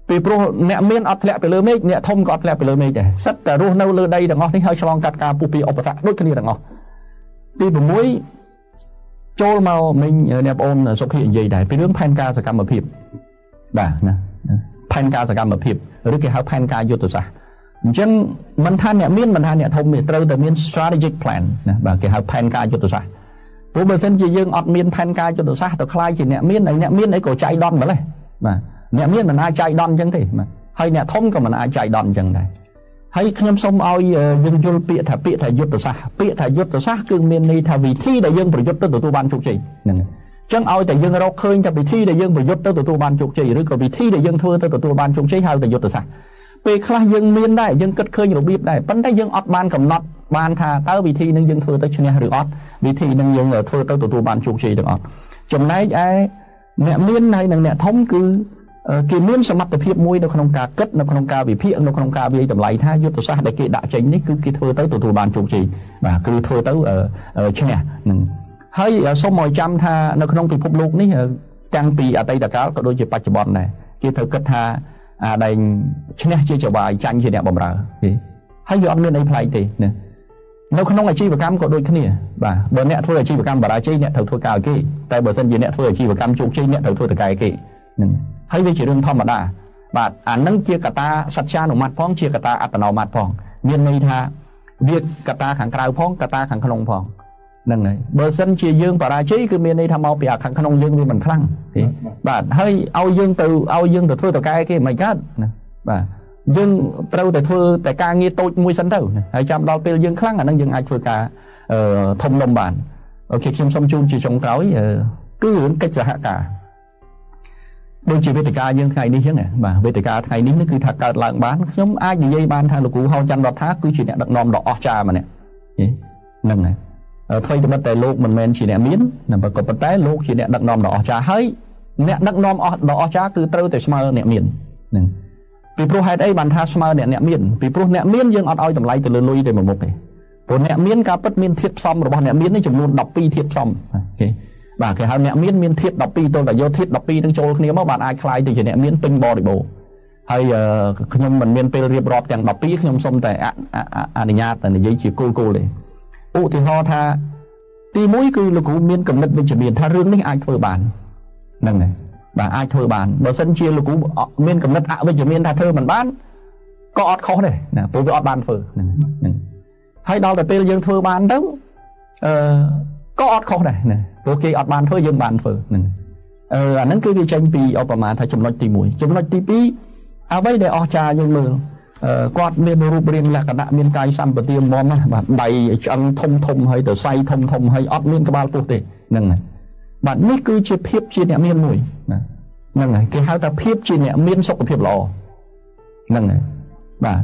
ពីព្រោះអ្នកមានអត់ធ្លាក់ទៅលើមេឃអ្នកធំក៏អត់ធ្លាក់ទៅលើមេឃដែរសិតតែរស់នៅលើដីទាំងអស់នេះហើយឆ្លងកាត់ការពុះពីឧបសគ្គដូចគ្នាទាំងអស់ទី6ចូលមកមិញអ្នកបងសុភីនិយាយដែរពីរឿងផែនការសកម្មភាពបាទណាផែនការសកម្មភាពឬគេហៅផែនការយុទ្ធសាស្ត្រអញ្ចឹងមិនថាអ្នកមានមិនថាអ្នកធំត្រូវតែមាន strategic plan ណាបាទគេហៅផែនការយុទ្ធសាស្ត្រព្រោះបើមិនជាយើងអត់មានផែនការយុទ្ធសាស្ត្រទៅខ្លាយជាអ្នកមានហើយអ្នកមានអីក៏ចៃដន្យម្ល៉េះបាទអ្នកមានមិនអាចចៃដន្យអញ្ចឹងទេបាទហើយអ្នកធំក៏មិនអាចចៃដន្យអញ្ចឹងដែរហើយខ្ញុំសូមឲ្យយើងយល់ពាក្យថាពាក្យថាយុទ្ធសាស្ត្រពាក្យថាយុទ្ធសាស្ត្រគឺមានន័យថាវិធីដែលយើងប្រយុទ្ធទៅទទួលបានជោគជ័យហ្នឹងហើយអញ្ចឹងឲ្យតែយើងរកឃើញថាវិធីដែលយើងប្រយុទ្ធទៅទទួលបានជោគជ័យឬក៏វិធីដែលយើងធ្វើទៅទទួលបានជោគជ័យហៅថាយុទ្ធសាស្ត្រពេលខ្លះយើងមានដែរយើងគិតឃើញរបៀបដែរប៉ុន្តែយើងអត់បានកំណត់បានថាតើវិធីនឹងយើងធ្វើទៅឈ្នះឬអត់វិធីនឹងយើងធ្វើទៅទទួលបានជោគជ័យទាំងអត់ចំណែកឯអ្នកមានហើយនិងអ្នកធំគឺគេមានសមត្ថភាពមួយនៅក្នុងការគិតនៅក្នុងការវិភាគនៅក្នុងការវិយតម្លៃថាយុទ្ធសាស្ត្រដែលគេដាក់ចេញនេះគឺគេធ្វើទៅទទួលបានជោគជ័យបាទគឺធ្វើទៅឈ្នះនឹងហើយសូមឲ្យចាំថានៅក្នុងពិភពលោកនេះទាំងពីអតីតកាលក៏ដូចជាបច្ចុប្បន្នដែរគេត្រូវគិតថាអាដែលឈ្នះជាចវាយចាញ់ជាអ្នកបម្រើទេហើយវាអត់មានអីប្លែកទេណានៅក្នុងអាជីវកម្មក៏ដូចគ្នាបាទបើអ្នកធ្វើអាជីវកម្មបរាជ័យអ្នកត្រូវធ្វើការឲ្យគេតែបើមិនជាអ្នកធ្វើអាជីវកម្មជោគជ័យអ្នកត្រូវធ្វើតកែគេហ្នឹងហើយវាជារឿងធម្មតាបាទអានឹងជាកត្តាសច្ចានុមត្តផងជាកត្តាអត្តនោមត្តផងមានន័យថាវាកត្តាខាងក្រៅផងកត្តាខាងក្នុងផងហ្នឹងហើយបើសិនជាយើងបរាជ័យគឺមានន័យថាមកពីខាងក្នុងយើងវាមិនខ្លាំងទេបាទហើយឲ្យយើងទៅឲ្យយើងទៅធ្វើតកែគេមិនកើតណាបាទយើងត្រូវតែធ្វើតែការងារតូចមួយសិនទៅហើយចាំដល់ពេលយើងខ្លាំងអានឹងយើងអាចធ្វើការធំដុំបានអូខេខ្ញុំសូមជូនជាចុងក្រោយគឺរឿងកិច្ចសហការដូចជាវេទិកាយើងថ្ងៃនេះចឹងបាទវេទិកាថ្ងៃនេះគឺថាកើតឡើងបានខ្ញុំអាចនិយាយបានថាលោកគ្រូហៅច័ន្ទរដ្ឋាគឺជាអ្នកដឹកនាំដ៏អស្ចារ្យម្នាក់ហ្នឹងហើយអ្វីត្បិតតែលោកមិនមែនជាអ្នកមានក៏ប៉ុន្តែលោកជាអ្នកដឹកនាំដ៏អស្ចារ្យហើយអ្នកដឹកនាំដ៏អស្ចារ្យគឺត្រូវតែស្មើអ្នកមានហ្នឹងពីព្រោះហេតុអីបានថាស្មើអ្នកអ្នកមានពីព្រោះអ្នកមានយើងអត់ឲ្យតម្លៃទៅលើលុយតែមួយមុខទេព្រោះអ្នកមានការពិតមានធាតុផ្សំរបស់អ្នកមាននេះចំនួនដប់ពីរធាតុផ្សំអូខេបាទគេហៅអ្នកមានមានធាតុដប់ពីរទល់តែយកធាតុដប់ពីរនឹងចូលគ្នាមកបានអាចคล้ายទៅជាអ្នកមានពេញបរិបូរណ៍ហើយខ្ញុំមិនមានពេលរៀបរាប់ទាំងដប់ពីរខ្ញុំសូមតែអនុញ្ញាតតែនិយាយជាគោលគោលទេឧទាហរណ៍ថាទីមួយគឺលោកគ្រូមានគំនិតវិជ្ជមានថារឿងនេះអាចធ្វើបានហ្នឹងហើយបាទអាចធ្វើបានបើសិនជាលោកគ្រូមានគំនិតអវិជ្ជមានថាធ្វើមិនបានក៏អត់ខុសដែរណាព្រោះវាអត់បានធ្វើហ្នឹងហ្នឹងហើយដល់តែពេលយើងធ្វើបានទៅអឺក៏អត់ខុសដែរណាព្រោះគេអត់បានធ្វើយើងបានធ្វើហ្នឹងអឺអាហ្នឹងគឺវាចេញពីឧបមាថាចំណុចទីមួយចំណុចទីពីរអ្វីដែលអស្ចារ្យយើងមើលគាត់មានរូបរាងលក្ខណៈមានកាយសម្បទាមមណាបាទដៃឆ្អឹងធំធំហើយទៅសៃធំធំហើយអត់មានក្បាលពោះទេហ្នឹងហើយបាទនេះគឺជាភាពជាអ្នកមានមួយណាហ្នឹងហើយគេហៅថាភាពជាអ្នកមានសុខភាពល្អហ្នឹងហើយបាទ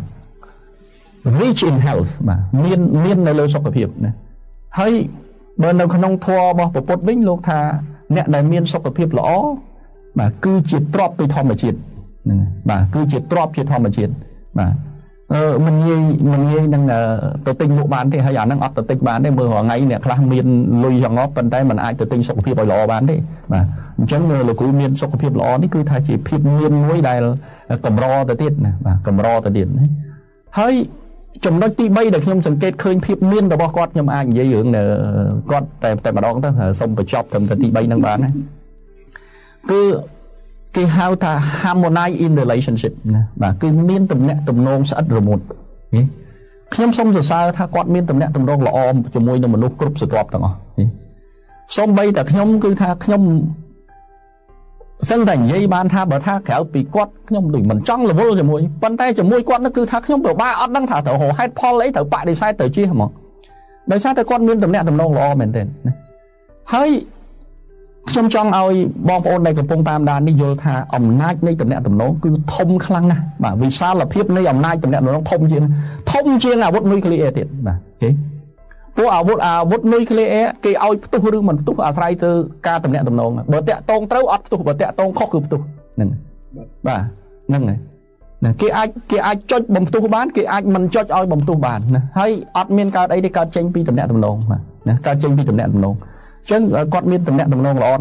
rich in health បាទមានមាននៅលើសុខភាពណាហើយបើនៅក្នុងធម៌របស់ពុទ្ធវិញលោកថាអ្នកដែលមានសុខភាពល្អបាទគឺជាទ្រព្យពីធម្មជាតិហ្នឹងបាទគឺជាទ្រព្យជាធម្មជាតិបាទអឺមិនងាយមិនងាយនឹងទៅទិញលក់បានទេហើយអាហ្នឹងអត់ទៅទិញបានទេមើលរាល់ថ្ងៃអ្នកខ្លះមានលុយយ៉ាងងប់ប៉ុន្តែមិនអាចទៅទិញសុខភាពឲ្យល្អបានទេបាទអញ្ចឹងលោកគ្រូមានសុខភាពល្អនេះគឺថាជាភាពមានមួយដែលកម្រទៅទៀតណាបាទកម្រទៅទៀតណាហើយចំណុចទីបីដែលខ្ញុំសង្កេតឃើញភាពមានរបស់គាត់ខ្ញុំអាចនិយាយរឿងគាត់តែតែម្ដងទៅសូមបញ្ចប់ត្រឹមតែទីបីហ្នឹងបានណាគឺគេហៅថា harmonize in relationship ណាបាទគឺមានទំនាក់ទំនងស្អិតរមួតខ្ញុំសូមសរសើរថាគាត់មានទំនាក់ទំនងល្អជាមួយនឹងមនុស្សគ្រប់ស្រទាប់ទាំងអស់សូម្បីតែខ្ញុំគឺថាខ្ញុំសឹងតែនិយាយបានថាបើថាក្រៅពីគាត់ខ្ញុំដូចមិនចង់រវល់ជាមួយប៉ុន្តែជាមួយគាត់នោះគឺថាខ្ញុំពិបាកអត់ដឹងថាត្រូវហេតុផលអីត្រូវបដិសេធទៅជិះហ្មងដោយសារតែគាត់មានទំនាក់ទំនងល្អមែនទែនណាហើយខ្ញុំចង់ឲ្យបងប្អូនដែលកំពុងតាមដាននេះយល់ថាអំណាចនៃទំនាក់ទំនងគឺធំខ្លាំងណាស់បាទវិសាលភាពនៃអំណាចទំនាក់ទំនងធំជាងធំជាងអាវុធនុយក្លេអ៊ែរទៀតបាទអូខេពួកអាវុធអាវុធនុយក្លេអ៊ែរគេឲ្យផ្ទុះឬមិនផ្ទុះអាស្រ័យទៅការទំនាក់ទំនងបើតាក់តងត្រូវអត់ផ្ទុះបើតាក់តងខុសគឺផ្ទុះហ្នឹងបាទហ្នឹងហើយណាគេអាចគេអាចចុចបំផ្ទុះបានគេអាចមិនចុចឲ្យបំផ្ទុះបានណាហើយអត់មានកើតអីទេកើតចេញពីទំនាក់ទំនងបាទណាកើតចេញពីទំនាក់ទំនងអញ្ចឹងគាត់មានទំនាក់ទំនងល្អណាស់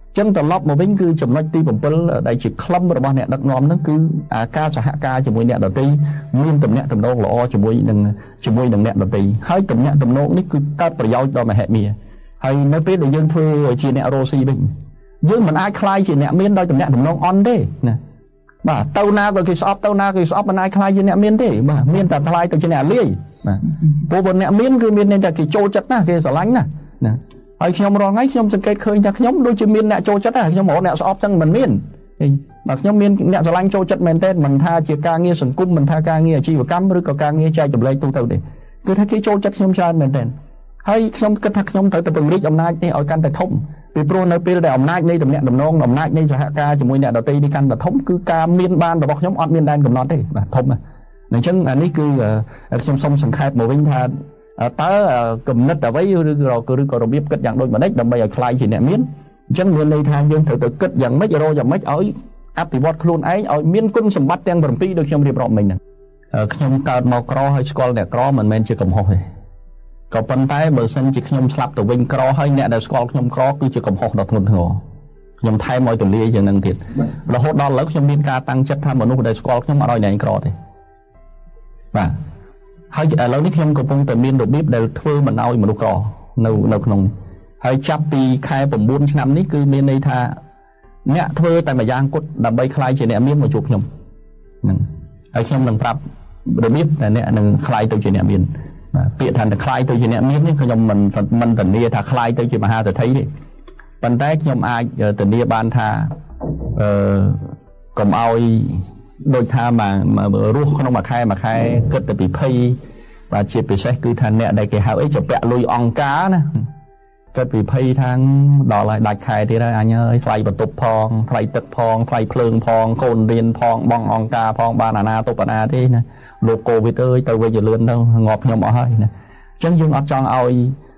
chân tờ lọc mà vĩnh cứ chấm nói ti bẩm bấm đại chỉ khâm rồi bao nè đặc nòm nó cứ à ca xã hạ ca chỉ mùi nè đầu tiên miên tầm nè tầm đâu lọ chỉ mùi đừng chỉ mùi đừng nè đầu tiên hai tầm nè tầm nô ní cứ cắtประโยชน์đó mà hệ mía hay nói biết được dân thưa chỉ nè rosi bình dương mình ai khai chỉ nè miên đâu tầm nè tầm nô on đấy nè mà tàu na rồi cái shop tàu na cái shop mình ai khai chỉ nè miên đấy mà miên tầm khai từ chỉ nè lia mà bộ phận nè miên cứ miên nên là cái trâu chất na cái sả lánh nè ai khi ông rồi ngay khi ông chân cây khơi nhạc nhóm đôi chim miên nè trâu chất à khi ông mổ nè shop chân mình miên mà nhóm miên nè sả lánh trâu chất mình tên mình tha chỉ ca nghe sừng cung mình tha ca nghe chi và cắm rồi có ca nghe trai chụp lấy tu từ để cứ thấy cái trâu chất nhóm trai mình tên hay nhóm cái thằng nhóm tới từ từng đi ông nai đi ở căn tại thông vì pro nơi pin để ông nai đi tầm nè tầm non ông nai đi rồi hạ ca chỉ mùi nè đầu tiên đi căn là thông cứ ca miên ban và bọc nhóm on miên đan cầm nó đấy mà thông mà nên chân anh ấy cứ trong sông sừng khai một vinh tha tớ cầm nít ở với rồi rồi rồi biết kết dạng đôi mà đấy đầm bây giờ khai chỉ nè miến chân miền này tha dương thử tự kết dạng mấy rồi dạng mấy ở áp thì bọt luôn ấy ở miền quân sầm bắt đang bẩm pi đôi trong điệp rộng mình nè trong card màu cro hay scroll nè cro mình men chưa cầm hộp còn bàn tay bờ sân chỉ nhom slap từ vinh cro hay nè để scroll nhom cro cứ chưa cầm hộp đợt thôn hồ nhom thay mọi tuần lia giờ năng thiệt là hốt đo lớn nhom miền ca tăng chất tham mà nút để scroll nhom ở đây này cro thì và hay ở lâu ní phim của phong tự miên được biết để thưa mình nói mà nó cò nâu nâu nông hay chắp pi khai bẩm buôn năm ní cứ miên đây tha nè thưa tại mà giang cốt đầm bay khai chỉ nè miên mà chụp nhom hay xem đừng prap được biết là nè đừng khai từ chỉ nè miên bịa thành khai từ chỉ nè miên ní nhom mình mình tình nia tha khai từ chỉ mà ha tự thấy đi bàn tay nhom ai tình nia ban tha cầm ao đôi tha mà mà ruột không mà khai mà khai kết từ bị pay và chỉ bị sai cứ thành nè đây cái hào ấy cho bẹ lùi ong cá nè kết bị pay thang đỏ lại đặt khai thì đây anh ơi thay bật tục phong thay tật phong thay phượng phong cồn điên phong bong ong cá phong banana tục banana thế nè logo việt ơi từ bây giờ lươn đâu ngọt nhom ở hơi nè chân dương ở trong ao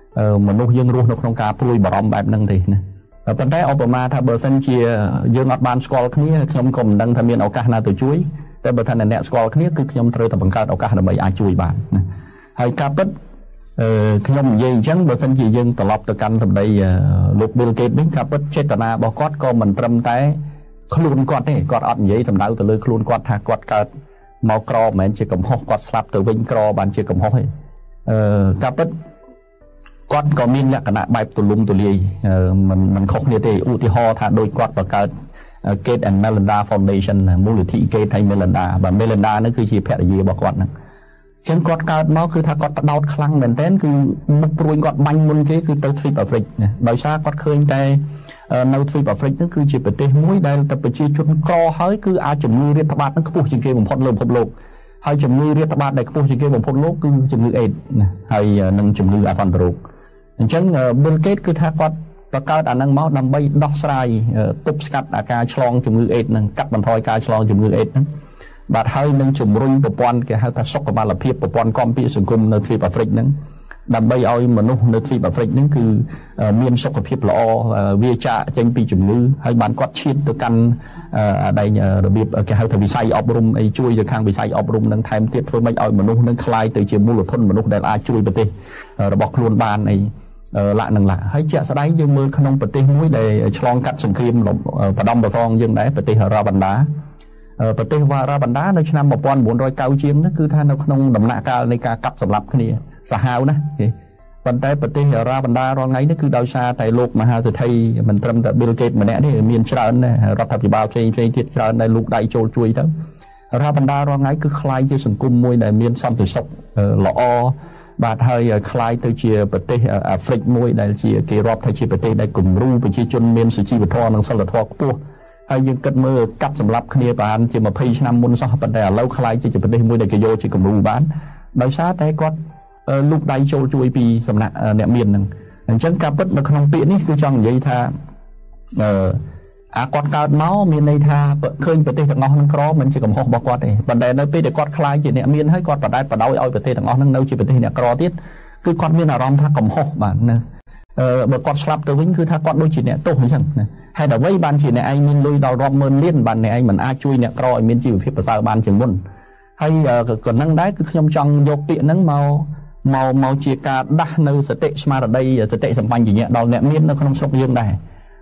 mà nuôi dương ruột nó không cá pui bỏ ong bẹp nâng thì nè vấn đề ở Obama thà bờ sân chia dương ở ban school kiaខ្ញុំcùng đang tham giaឱកាសណាទៅជួយតែបើថាអ្នកស្គាល់គ្នាគឺខ្ញុំត្រូវតែបង្កើតឱកាសដើម្បីអាចជួយបានហើយការពិតខ្ញុំនិយាយអញ្ចឹងបើសិនជាយើងត្រឡប់ទៅកាន់សម្ដីលោក Bill Gates វិញការពិតចេតនារបស់គាត់ក៏មិនត្រឹមតែខ្លួនគាត់ទេគាត់អត់និយាយសម្ដៅទៅលើខ្លួនគាត់ថាគាត់កើតមកក្រមិនមែនជាកំហុសគាត់ស្លាប់ទៅវិញក្របានជាកំហុសទេការពិតគាត់ក៏មានលក្ខណៈបែបទូលំទូលាយមិនមិនខុសគ្នាទេឧទាហរណ៍ថាដោយគាត់បង្កើត Gates and Melinda Foundation មូលនិធិ Gates ហើយ Melinda បាទ Melinda នេះគឺជាភរិយារបស់គាត់ហ្នឹងចឹងគាត់កើតមកគឺថាគាត់បដោតខ្លាំងមែនទែនគឺមុខព្រួយគាត់បាញ់មុនគេគឺទៅ Trip Africa ដោយសារគាត់ឃើញតែនៅ Trip Africa ហ្នឹងគឺជាប្រទេសមួយដែលតែប្រជាជនក្រហើយគឺអាចជំងឺរាតត្បាតហ្នឹងខ្ពស់ជាងគេបំផុតលើពិភពលោកហើយជំងឺរាតត្បាតដែលខ្ពស់ជាងគេបំផុតលោកគឺជំងឺ AIDS ណាហើយនឹងជំងឺអាសន្នរោគអញ្ចឹង Bill Gates គឺថាគាត់បង្កើតអានឹងមកដើម្បីដោះស្រាយទប់ស្កាត់អាការឆ្លងជំងឺអេដនឹងកាត់បន្ថយការឆ្លងជំងឺអេដហ្នឹងបាទហើយនឹងជំរុញប្រព័ន្ធគេហៅថាសុខុមាលភាពប្រព័ន្ធគាំពារសង្គមនៅទ្វីបអាហ្វ្រិកហ្នឹងដើម្បីឲ្យមនុស្សនៅទ្វីបអាហ្វ្រិកហ្នឹងគឺមានសុខភាពល្អវាចាកចេញពីជំងឺហើយបានគាត់ឈានទៅកាន់ដែលរបៀបគេហៅថាវិស័យអប់រំអីជួយទៅខាងវិស័យអប់រំនឹងថែមទៀតធ្វើម៉េចឲ្យមនុស្សនឹងคลายទៅជាមូលធនមនុស្សដែលអាចជួយប្រទេសរបស់ខ្លួនបានអីឡាក់នឹងឡាក់ហើយជាក់ស្ដែងយើងមើលក្នុងប្រទេសមួយដែលឆ្លងកាត់សង្គ្រាមបដំបថងយើងដែរប្រទេសរ៉ាវ៉ាន់ដាប្រទេសវ៉ារ៉ាវ៉ាន់ដានៅឆ្នាំmột nghìn bốn trăm chín mươiជាងនោះគឺថានៅក្នុងដំណាក់កាលនៃការកាប់សម្លាប់គ្នាសាហាវណាស់ប៉ុន្តែប្រទេសរ៉ាវ៉ាន់ដារាល់ថ្ងៃនេះគឺដោយសារតែលោកមហាសេដ្ឋីមិនត្រឹមតែ Bill Gates ម្នាក់ទេមានច្រើនរដ្ឋាភិបាលផ្សេងផ្សេងទៀតច្រើនដែលលោកដៃចូលជួយទៅរ៉ាវ៉ាន់ដារាល់ថ្ងៃគឺคล้ายជាសង្គមមួយដែលមានសន្តិសុខល្អបាទហើយคล้ายទៅជាប្រទេសអាហ្វ្រិកមួយដែលជាគេរាប់ថាជាប្រទេសដែលគំរូប្រជាជនមានសុជីវធម៌និងសិលធម៌ខ្ពស់ហើយយើងគិតមើលកាប់សម្លាប់គ្នាបានជាยี่สิบឆ្នាំមុនសោះប៉ុន្តែឥឡូវคล้ายជាប្រទេសមួយដែលគេយកជាគំរូបានដោយសារតែគាត់លូកដៃចូលជួយពីសំណាក់អ្នកមានហ្នឹងអញ្ចឹងការពិតនៅក្នុងពាក្យនេះគឺចង់និយាយថាអឺអាគាត់កើតមកមានន័យថាឃើញប្រទេសទាំងអស់ហ្នឹងក្រមិនជាកំហុសរបស់គាត់ទេប៉ុន្តែនៅពេលដែលគាត់ខ្លាចជាអ្នកមានហើយគាត់បដែតបដោយឲ្យប្រទេសទាំងអស់ហ្នឹងនៅជាប្រទេសអ្នកក្រទៀតគឺគាត់មានអារម្មណ៍ថាកំហុសបាទណាអឺបើគាត់ស្លាប់ទៅវិញគឺថាគាត់ដូចជាអ្នកទោសអញ្ចឹងណាហើយដល់វិញបានជាអ្នកឯងមានលុយដល់រាប់ម៉ឺនលានបានអ្នកឯងមិនអាចជួយអ្នកក្រឲ្យមានជីវភាពប្រសើរបានជាងមុនហើយក៏នឹងដែរគឺខ្ញុំចង់យកពាក្យហ្នឹងមកមកមកជាការដាស់នៅសតិស្មារតីសតិសម្បញ្ញៈដល់អ្នកមាននៅក្នុងស្រុកយើងដែរ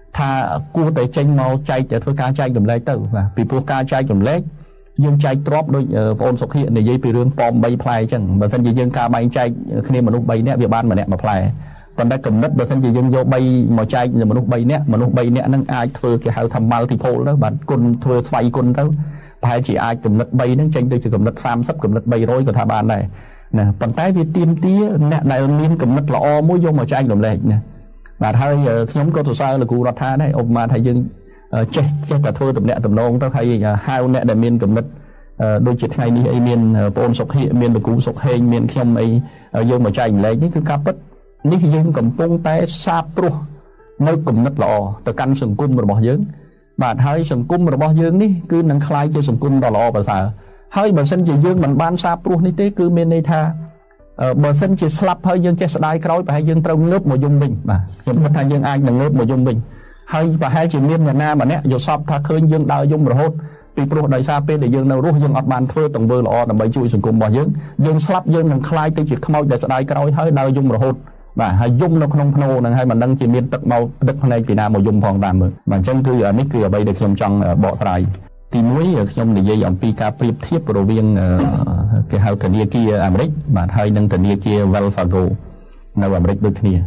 thà cua tới tranh màu chạy để thôi ca chạy cầm lấy tử và vì pro ca chạy cầm lấy dương chạy drop đôi ôn sọc hiện để dây bị rương pom bay play chẳng mà thân gì dương ca bay chạy khi mà lúc bay nè việc ban mà nè mà play còn đây cầm đất bởi thân gì dương vô bay màu chạy rồi mà lúc bay nè mà lúc bay nè nâng ai thưa cái hào thầm mal thì phô đó bạn côn thưa phay côn đó phải chỉ ai cầm đất bay nâng tranh tôi chỉ cầm đất sam sắp cầm đất bay rồi của thà ban này nè còn tay việc tiêm tía nè này miên cầm đất lọ mũi vô màu chạy cầm lấy nè bà hơi nhóm có tổ sao là cụ đặt tha đấy ông mà thầy dương chết chết cả thôi tụm nẹ tụm nông tao thấy hai ông nẹ để miên cầm đất đôi chết ngay đi ấy miên ôn sọc hiện miên được cụ sọc hên miên khi ông ấy dương mà chạy lấy những cái cáp đất những cái dương cầm bông tay sáp pro nơi cầm đất lọ từ căn sừng cung mà bỏ dương bà thấy sừng cung mà bỏ dương đi cứ nâng khai cho sừng cung đỏ lọ và sao hơi bà sinh chỉ dương mình ban sáp pro ní tế cứ miên đây tha bờ sân chỉ slap hơi dương chết đai cối và hai dương trâu ngớp một dung bình mà chúng ta thay dương ai là ngớp một dung bình hơi và hai chỉ miên nhà na mà nè dù sắp tha khơi dương đau dung rồi hốt vì pro đại sa pe để dương đâu rút dương ọt bàn phơi tổng vơ lọ làm bảy chui sừng cùng bỏ dương dương slap dương đằng khai tiêu chỉ khâu để đai cối hơi đau dung rồi hốt và hai dung nó không không nè hay mà đăng chỉ miên tật màu tật này chỉ nào một dung phòng tạm rồi mà chân cứ ở nít cứ ở đây được trong trong bỏ sài thì muối ở trong để dây ông pika priệp thiếp rồi viên cái hào thần địa kia Americ mà hay nâng thần địa kia Wells Fargo nơi Americ đôi kia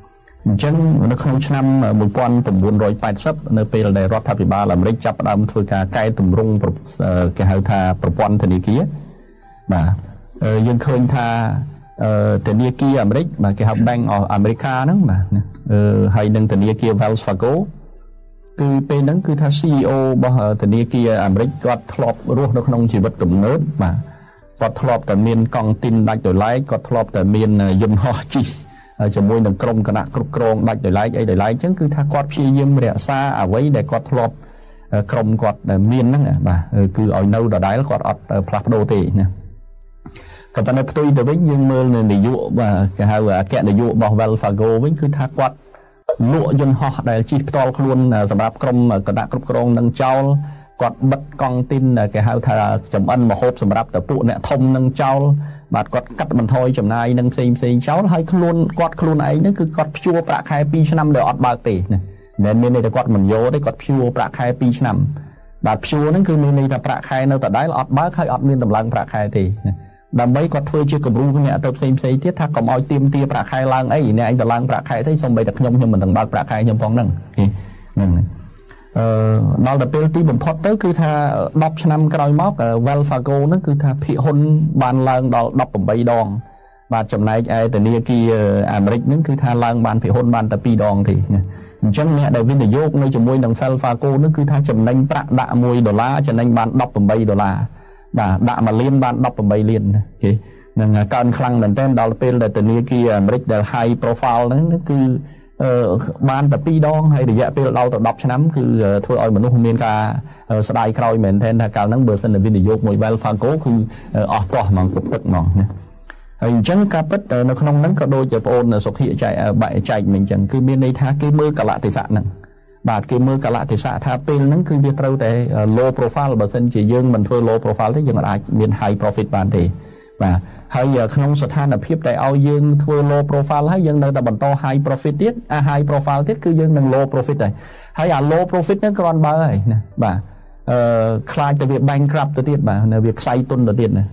chân nó không năm một con tầm buôn rồi bài sắp nơi pe là đại rót tháp ba là Americ chấp đam thôi cả cây tầm rung cái hào thà propon thần địa kia mà dân khơi tha thần địa kia Americ mà cái hào bang ở America đó mà hay nâng thần địa kia Wells Fargo từ bên đó cứ tha xê e ô bao từ đi kia Americ có thọp ruột nó không chỉ vật tụm nớt mà có thọp tại miền con tin đặt đổi lái có thọp tại miền dùng họ chi cho môi đường crom cả nát crom đặt đổi lái ấy đổi lái chứ cứ tha quạt phi dương rẻ xa à với để có thọp crom quạt miền đó mà cứ ở đâu đó đáy quạt ở plap đô thị nè còn ta nói tôi từ với dương mơ này để dụ và cái hai vợ kẹt để dụ bảo Wells Fargo với cứ tha quạt lụa dân họ đại chi to luôn sầm rạp crom cả đạn crom crom nâng trao quạt bật con tin cái hai thà chấm ăn mà hộp sầm rạp tập tụ nè thông nâng trao bạt quạt cắt mình thôi chấm này nâng xem xem cháu hay luôn quạt luôn ấy nó cứ quạt chua bạc hai pi năm đều ọt ba tỷ này nên bên này là quạt mình vô đấy quạt chua bạc hai pi năm bạt chua nó cứ bên này là bạc hai nó tại đấy là ọt bác hay ọt miên tầm lăng bạc hai tỷ đầm mấy con thuê chưa cầm ru nè tập xem xem tiết thắc còn ao tiêm tia bạc khai lang ấy nè anh tập lang bạc khai thấy xong bây đặt nhom nhưng mình thằng bạc bạc khai nhom phong nằng nó là tiêu tí bấm phốt tới cứ tha đọc năm cái móc Wells Fargo nó cứ tha phi hôn ban lang đo đọc bấm bay đòn và chấm này ai từ nia kia Americ nó cứ tha lang ban phi hôn ban tập pi đòn thì chẳng mẹ đầu viên để vô nơi chấm môi đằng Wells Fargo nó cứ tha chấm nanh bạc đạ môi đô la chấm nanh ban đọc bấm bay đô la đã đã mà liên ban đọc bấm bay liên okay. Nên cần khăng mình tên đó là tên là từ nia kia Americ là high profile nó cứ ban tập pi đong hay để dạ pe đau tập đọc năm cứ thôi ơi mình nó không miên ca slide khơi mình tên là cao nắng bờ sân là viên để vô một Wells Fargo cứ ở to mà cũng tức mỏng hình chẳng ca bất nó không nắng có đôi chợ ôn là xuất hiện chạy bại chạy mình chẳng cứ miên đây tha cái mưa cả lạ thì sạn nè bà cái mưa cả lạ thì sạ tha tên nó cứ việc trâu để low profile bờ sân chỉ dương mình thôi low profile thế nhưng lại miên high profit bàn thì và hay giờ không sát than là phép đại ao dương thua low profile hay dương đang tập bản to high profit tiết à high profile tiết cứ dương đang low profit này hay là low profit nó còn bao này nè bà khai từ việc bankrupt từ tiền bà là việc say tuân từ tiền này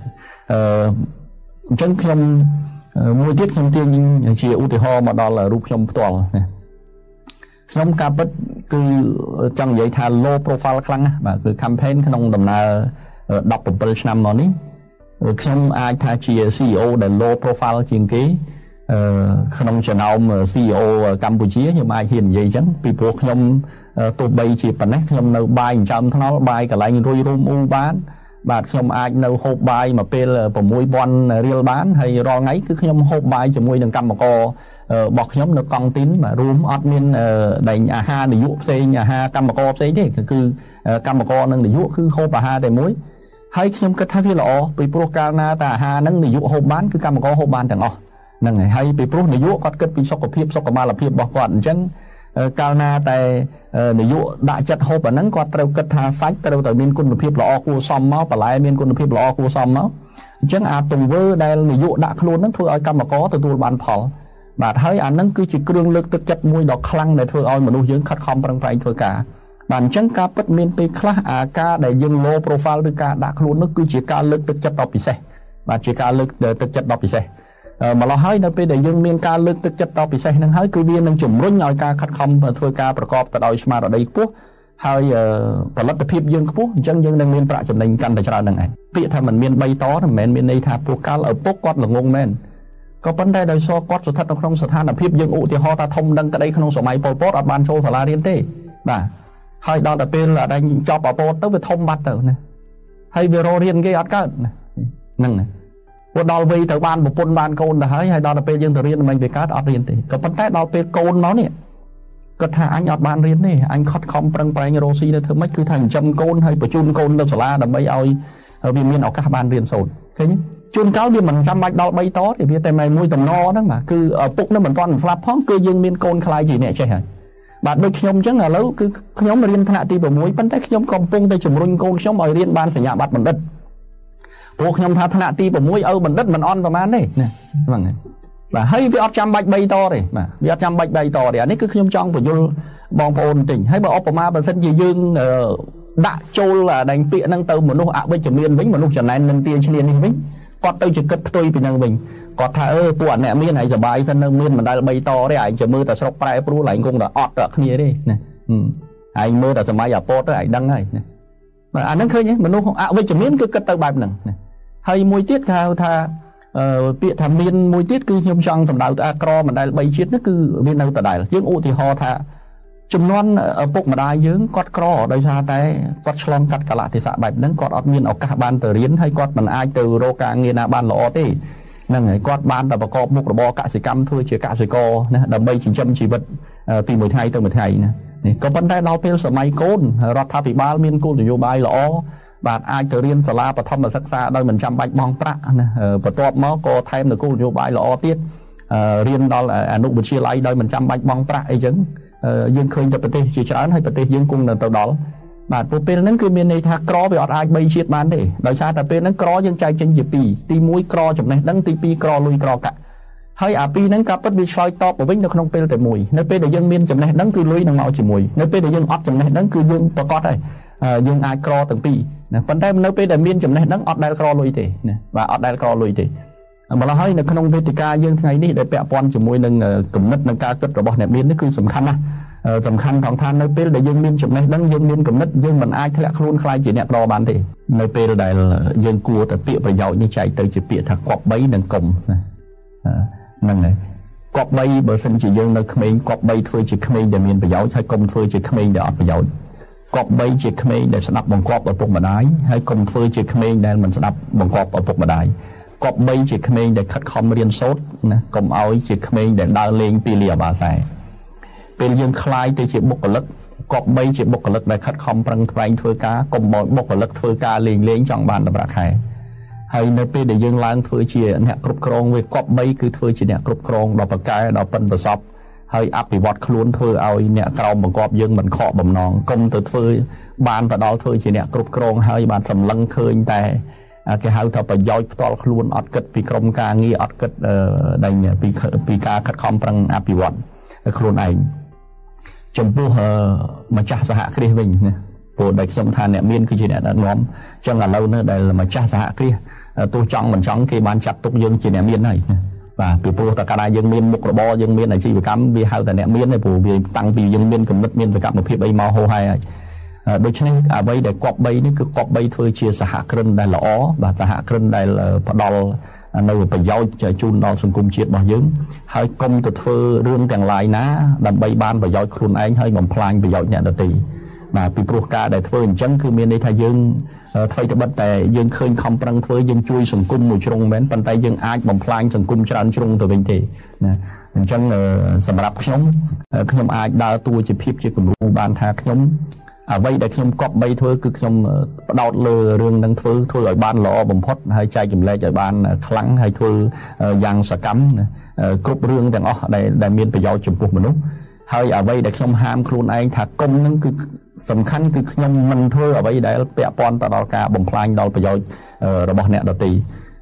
chân không mua tiết không tiền nhưng chỉ ưu thì ho mà đó là rút trong toàn này trong cà bất cứ trong vậy thà low profile khăn bà cứ campaign không tầm nào đọc một phần năm mà ní không ai thay chia xê e ô để low profile chuyện kế không chừng nào mà xê e ô Campuchia nhưng mà ai hiện vậy chứ people không tụi bay chỉ phần không nấu bài trăm nó bài cả lại rồi rum u bán và không ai nấu hộp bài mà pe là của môi bon real bán hay ro ngáy cứ không hộp bài cho môi đừng cầm mà co bọc nhóm được con tín mà room admin đầy nhà ha để dụ xe nhà ha cầm mà co xe thế cứ cầm mà co nâng để dụ cứ hộp bà ha để muối hay khi kết thúc với lọ bị pro cana ta ha nâng để dụ hộp bán cứ cầm mà co hộp bán chẳng ọ nâng này hay bị pro để dụ có kết bị sốc của phim sốc của ma là phim bỏ quạt chân cana tại để dụ đại chất hộp ở nâng quạt treo kết thà sách treo tại miền quân phim lọ cua xóm máu và lại miền quân phim lọ cua xóm máu chân à tùng vơ đây để dụ đã luôn nâng thôi ở cầm mà có từ tôi bán phở បាទហើយអានឹងគឺជាគ្រឿងលើកទឹកចិត្តមួយដ៏ខ្លាំងដែលធ្វើឲ្យមនុស្សយើងខិតខំប្រឹងប្រែងធ្វើការបាទអញ្ចឹងការពិតមានពេលខ្លះអាការដែលយើង low profile ឬការដាក់ខ្លួននោះគឺជាការលើកទឹកចិត្តដ៏ពិសេសបាទជាការលើកទឹកចិត្តដ៏ពិសេសម្ល៉េះហើយនៅពេលដែលយើងមានការលើកទឹកចិត្តដ៏ពិសេសហ្នឹងហើយគឺវានឹងជំរុញឲ្យការខិតខំធ្វើការប្រកបទៅដោយស្មារតីខ្ពស់ហើយផលិតភាពយើងខ្ពស់អញ្ចឹងយើងនឹងមានប្រាក់ចំណេញកាន់តែច្រើនហ្នឹងឯងពាក្យថាมันមានបីតមិនមែនមានន័យថាពួកកាលឪពុកគាត់ល្ងងមែនក៏ប៉ុន្តែដោយសារគាត់ស្ថិតនៅក្នុងស្ថានភាពយើងឧទាហរណ៍ថាធំដឹងក្តីក្នុងសម័យប៉ុលពតអត់បានចូលសាលារៀនទេបាទហើយដល់តែពេលដែលចប់អពតទៅវាធំបាត់ទៅណាហើយវារករៀនគេអត់កើតហ្នឹងណាព្រោះដល់វ័យទៅបានប្រពន្ធបានកូនទៅហើយហើយដល់តែពេលយើងទៅរៀនមិនវាកើតអត់រៀនទេក៏ប៉ុន្តែដល់ពេលកូនមកនេះគាត់ថាអញអត់បានរៀនទេអញខិតខំប្រឹងប្រែងរកស៊ីទៅធ្វើម៉េចគឺថាចិញ្ចឹមកូនហើយបញ្ជូនកូនទៅសាលាដើម្បីឲ្យវាមានឱកាសបានរៀនសូត្រឃើញទេជួនកាលវាមិនចាំបាច់ដល់បីតទេវាតែមួយតំណហ្នឹងបាទគឺឪពុកនឹងមិនទាន់ស្លាប់ផងគឺយើងមានកូនខ្លាយជាអ្នកចេះហើយបាទដូចខ្ញុំអញ្ចឹងឥឡូវគឺខ្ញុំរៀនថ្នាក់ទី6ប៉ុន្តែខ្ញុំកំពុងតែជំរុញកូនខ្ញុំឲ្យរៀនបានសញ្ញាបត្របណ្ឌិតព្រោះខ្ញុំថាថ្នាក់ទី6ឪបណ្ឌិតមិនអន់ប្រហែលទេណាហ្នឹងហើយបាទហើយវាអត់ចាំបាច់បីតទេបាទវាអត់ចាំបាច់បីតទេអានេះគឺខ្ញុំចង់បញ្យល់បងប្អូនបន្តិចហើយបើឧបមាបើសិនជាយើងដាក់ចូលដែងពាក្យហ្នឹងទៅមនុស្សអវិជ្ជមានវិញមនុស្សចំណែននឹងទាឈ្លាននេះវិញគាត់ទៅជាគិតផ្ទុយពីហ្នឹងវិញគាត់ថាអឺពួកអ្នកមានហើយសុបាយសិននៅមានមិនដែលបីតទេឯងจะមើលតែស្រុកប្រែប្រួលឯងគង់តែអត់តែគ្នាទេណាឯងមើលតែសម័យអាពតទៅឯងដឹងហើយណាបាទអាហ្នឹងឃើញមនុស្សអវិជ្ជមានគឺគិតទៅបែបហ្នឹងណាហើយមួយទៀតគេហៅថាពាក្យថាមានមួយទៀតគឺខ្ញុំចង់សម្ដៅទៅអាក្រមិនដែលបីជាតិនេះគឺវានៅដដែលយើងឧទាហរណ៍ថាចំនួនឪពុកម្ដាយយើងគាត់ក្រដោយសារតែគាត់ឆ្លងកាត់កាលៈទេសៈបែបហ្នឹងគាត់អត់មានឱកាសបានទៅរៀនហើយគាត់មិនអាចទៅរកការងារណាបានល្អទេហ្នឹងហើយគាត់បានតែប្រកបមុខរបរកសិកម្មធ្វើជាកសិករណាដើម្បីចិញ្ចឹមជីវិតពីមួយថ្ងៃទៅមួយថ្ងៃណានេះក៏ប៉ុន្តែដល់ពេលសម័យកូនរដ្ឋាភិបាលមានគោលនយោបាយល្អបាទអាចទៅរៀនសាលាបឋមសិក្សាដោយមិនចាំបាច់បង់ប្រាក់ណាបន្ទាប់មកក៏ថែមនៅគោលនយោបាយល្អទៀតរៀនដល់អនុវិទ្យាល័យដោយមិនចាំបាច់បង់ប្រាក់អីចឹងយើងឃើញទៅប្រទេសជាច្រើនហើយប្រទេសយើងគង់នៅទៅដល់បាទព្រោះពេលហ្នឹងគឺមានន័យថាក្រវាអត់អាចបីជាតិបានទេដោយសារតែពេលហ្នឹងក្រយើងចែកចេញជាពីរទីមួយក្រចំណេះដឹងទីពីរក្រលុយក្រកាក់ហើយអាពីរហ្នឹងក៏ពិតវាឆ្លើយតបទៅវិញនៅក្នុងពេលតែមួយនៅពេលដែលយើងមានចំណេះដឹងគឺលុយនឹងមកជាមួយនៅពេលដែលយើងអត់ចំណេះដឹងគឺយើងប្រកាសហើយយើងអាចក្រទាំងពីរណាប៉ុន្តែនៅពេលដែលមានចំណេះដឹងអត់ដែលក្រលុយទេណាបាទអត់ដែលក្រលុយទេម្ល៉េះហើយនៅក្នុងវេទិកាយើងថ្ងៃនេះដែលពាក់ព័ន្ធជាមួយនឹងគំនិតនិងការគិតរបស់អ្នកមាននេះគឺសំខាន់ណាស់សំខាន់ថងថានៅពេលដែលយើងមានចំណេះដឹងយើងមានគំនិតយើងមិនអាចធ្លាក់ខ្លួនខ្លាយជាអ្នកក្របានទេនៅពេលដែលយើងគួរតែពាក្យប្រយោជន៍នេះចែកទៅជាពាក្យថាគប្បីនិងកុំណាហ្នឹងហើយគប្បីបើសិនជាយើងនៅក្មេងគប្បីធ្វើជាក្មេងដែលមានប្រយោជន៍ហើយកុំធ្វើជាក្មេងដែលអត់ប្រយោជន៍គប្បីជាក្មេងដែលស្ដាប់បង្គាប់ឪពុកម្ដាយហើយកុំធ្វើជាក្មេងដែលមិនស្ដាប់បង្គាប់ឪពុកម្ដាយគប្បីជាក្មេងដែលខិតខំរៀនសូត្រណាកុំឲ្យជាក្មេងដែលដើរលេងពីលីអាបាសែពេលយើងคลายទៅជាបុគ្គលិកគប្បីជាបុគ្គលិកដែលខិតខំប្រឹងប្រែងធ្វើការកុំមកបុគ្គលិកធ្វើការលេងលេងចង់បានតម្រាក់ខែហើយនៅពេលដែលយើងឡើងធ្វើជាអ្នកគ្រប់គ្រងវាគប្បីគឺធ្វើជាអ្នកគ្រប់គ្រងដល់ប្រកែដល់ប៉ិនប្រសពហើយអភិវឌ្ឍខ្លួនធ្វើឲ្យអ្នកក្រោមបង្គាប់យើងមិនខកបំណងកុំទៅធ្វើបានទៅដល់ធ្វើជាអ្នកគ្រប់គ្រងហើយបានសម្លឹងឃើញតែគេហៅថាប្រយោជន៍ផ្ទាល់ខ្លួនអត់គិតពីក្រុមការងារអត់គិតដេញពីពីការខិតខំប្រឹងអភិវឌ្ឍខ្លួនឯងចំពោះម្ចាស់សហគ្រាសវិញណាព្រោះដែលខ្ញុំថាអ្នកមានគឺជាអ្នកដឹកនាំចឹងឥឡូវនេះដែលម្ចាស់សហគ្រាសទោះចង់មិនចង់គេបានចាត់ទុកយើងជាអ្នកមានហើយណាបាទពីព្រោះតែកាលណាយើងមានមុខរបរយើងមានអាជីវកម្មវាហៅតែអ្នកមានទេព្រោះវាតាំងពីយើងមានគំនិតមានសកម្មភាពអីមកហោហែហើយដូច្នេះអ្វីដែលគប្បីនេះគឺគប្បីធ្វើជាសហគ្រិនដែលល្អបាទសហគ្រិនដែលផ្ដល់នៅប្រយោជន៍ជូនដល់សង្គមជាតិរបស់យើងហើយកុំទៅធ្វើរឿងទាំងឡាយណាដើម្បីបានប្រយោជន៍ខ្លួនឯងហើយបំផ្លាញប្រយោជន៍អ្នកដទៃបាទពីព្រោះការដែលធ្វើអញ្ចឹងគឺមានន័យថាយើងអ្វីត្បិតតែយើងឃើញខំប្រឹងធ្វើយើងជួយសង្គមមួយជ្រុងមែនប៉ុន្តែយើងអាចបំផ្លាញសង្គមច្រើនជ្រុងទៅវិញទេណាអញ្ចឹងសម្រាប់ខ្ញុំខ្ញុំអាចដើរតួជាភាពជាគំរូបានថាខ្ញុំអ្វីដែលខ្ញុំគប្បីធ្វើគឺខ្ញុំផ្ដោតលើរឿងនឹងធ្វើធ្វើឲ្យបានល្អបំផុតហើយចែកចម្លែកឲ្យបានខ្លាំងហើយធ្វើយ៉ាងសកម្មគ្រប់រឿងទាំងអស់ដែលដែលមានប្រយោជន៍ចំពោះមនុស្សហើយអ្វីដែលខ្ញុំហាមខ្លួនឯងថាកុំនឹងគឺសំខាន់គឺខ្ញុំមិនធ្វើអ្វីដែលពាក់ព័ន្ធទៅដល់ការបំផ្លាញដល់ប្រយោជន៍របស់អ្នកដទៃ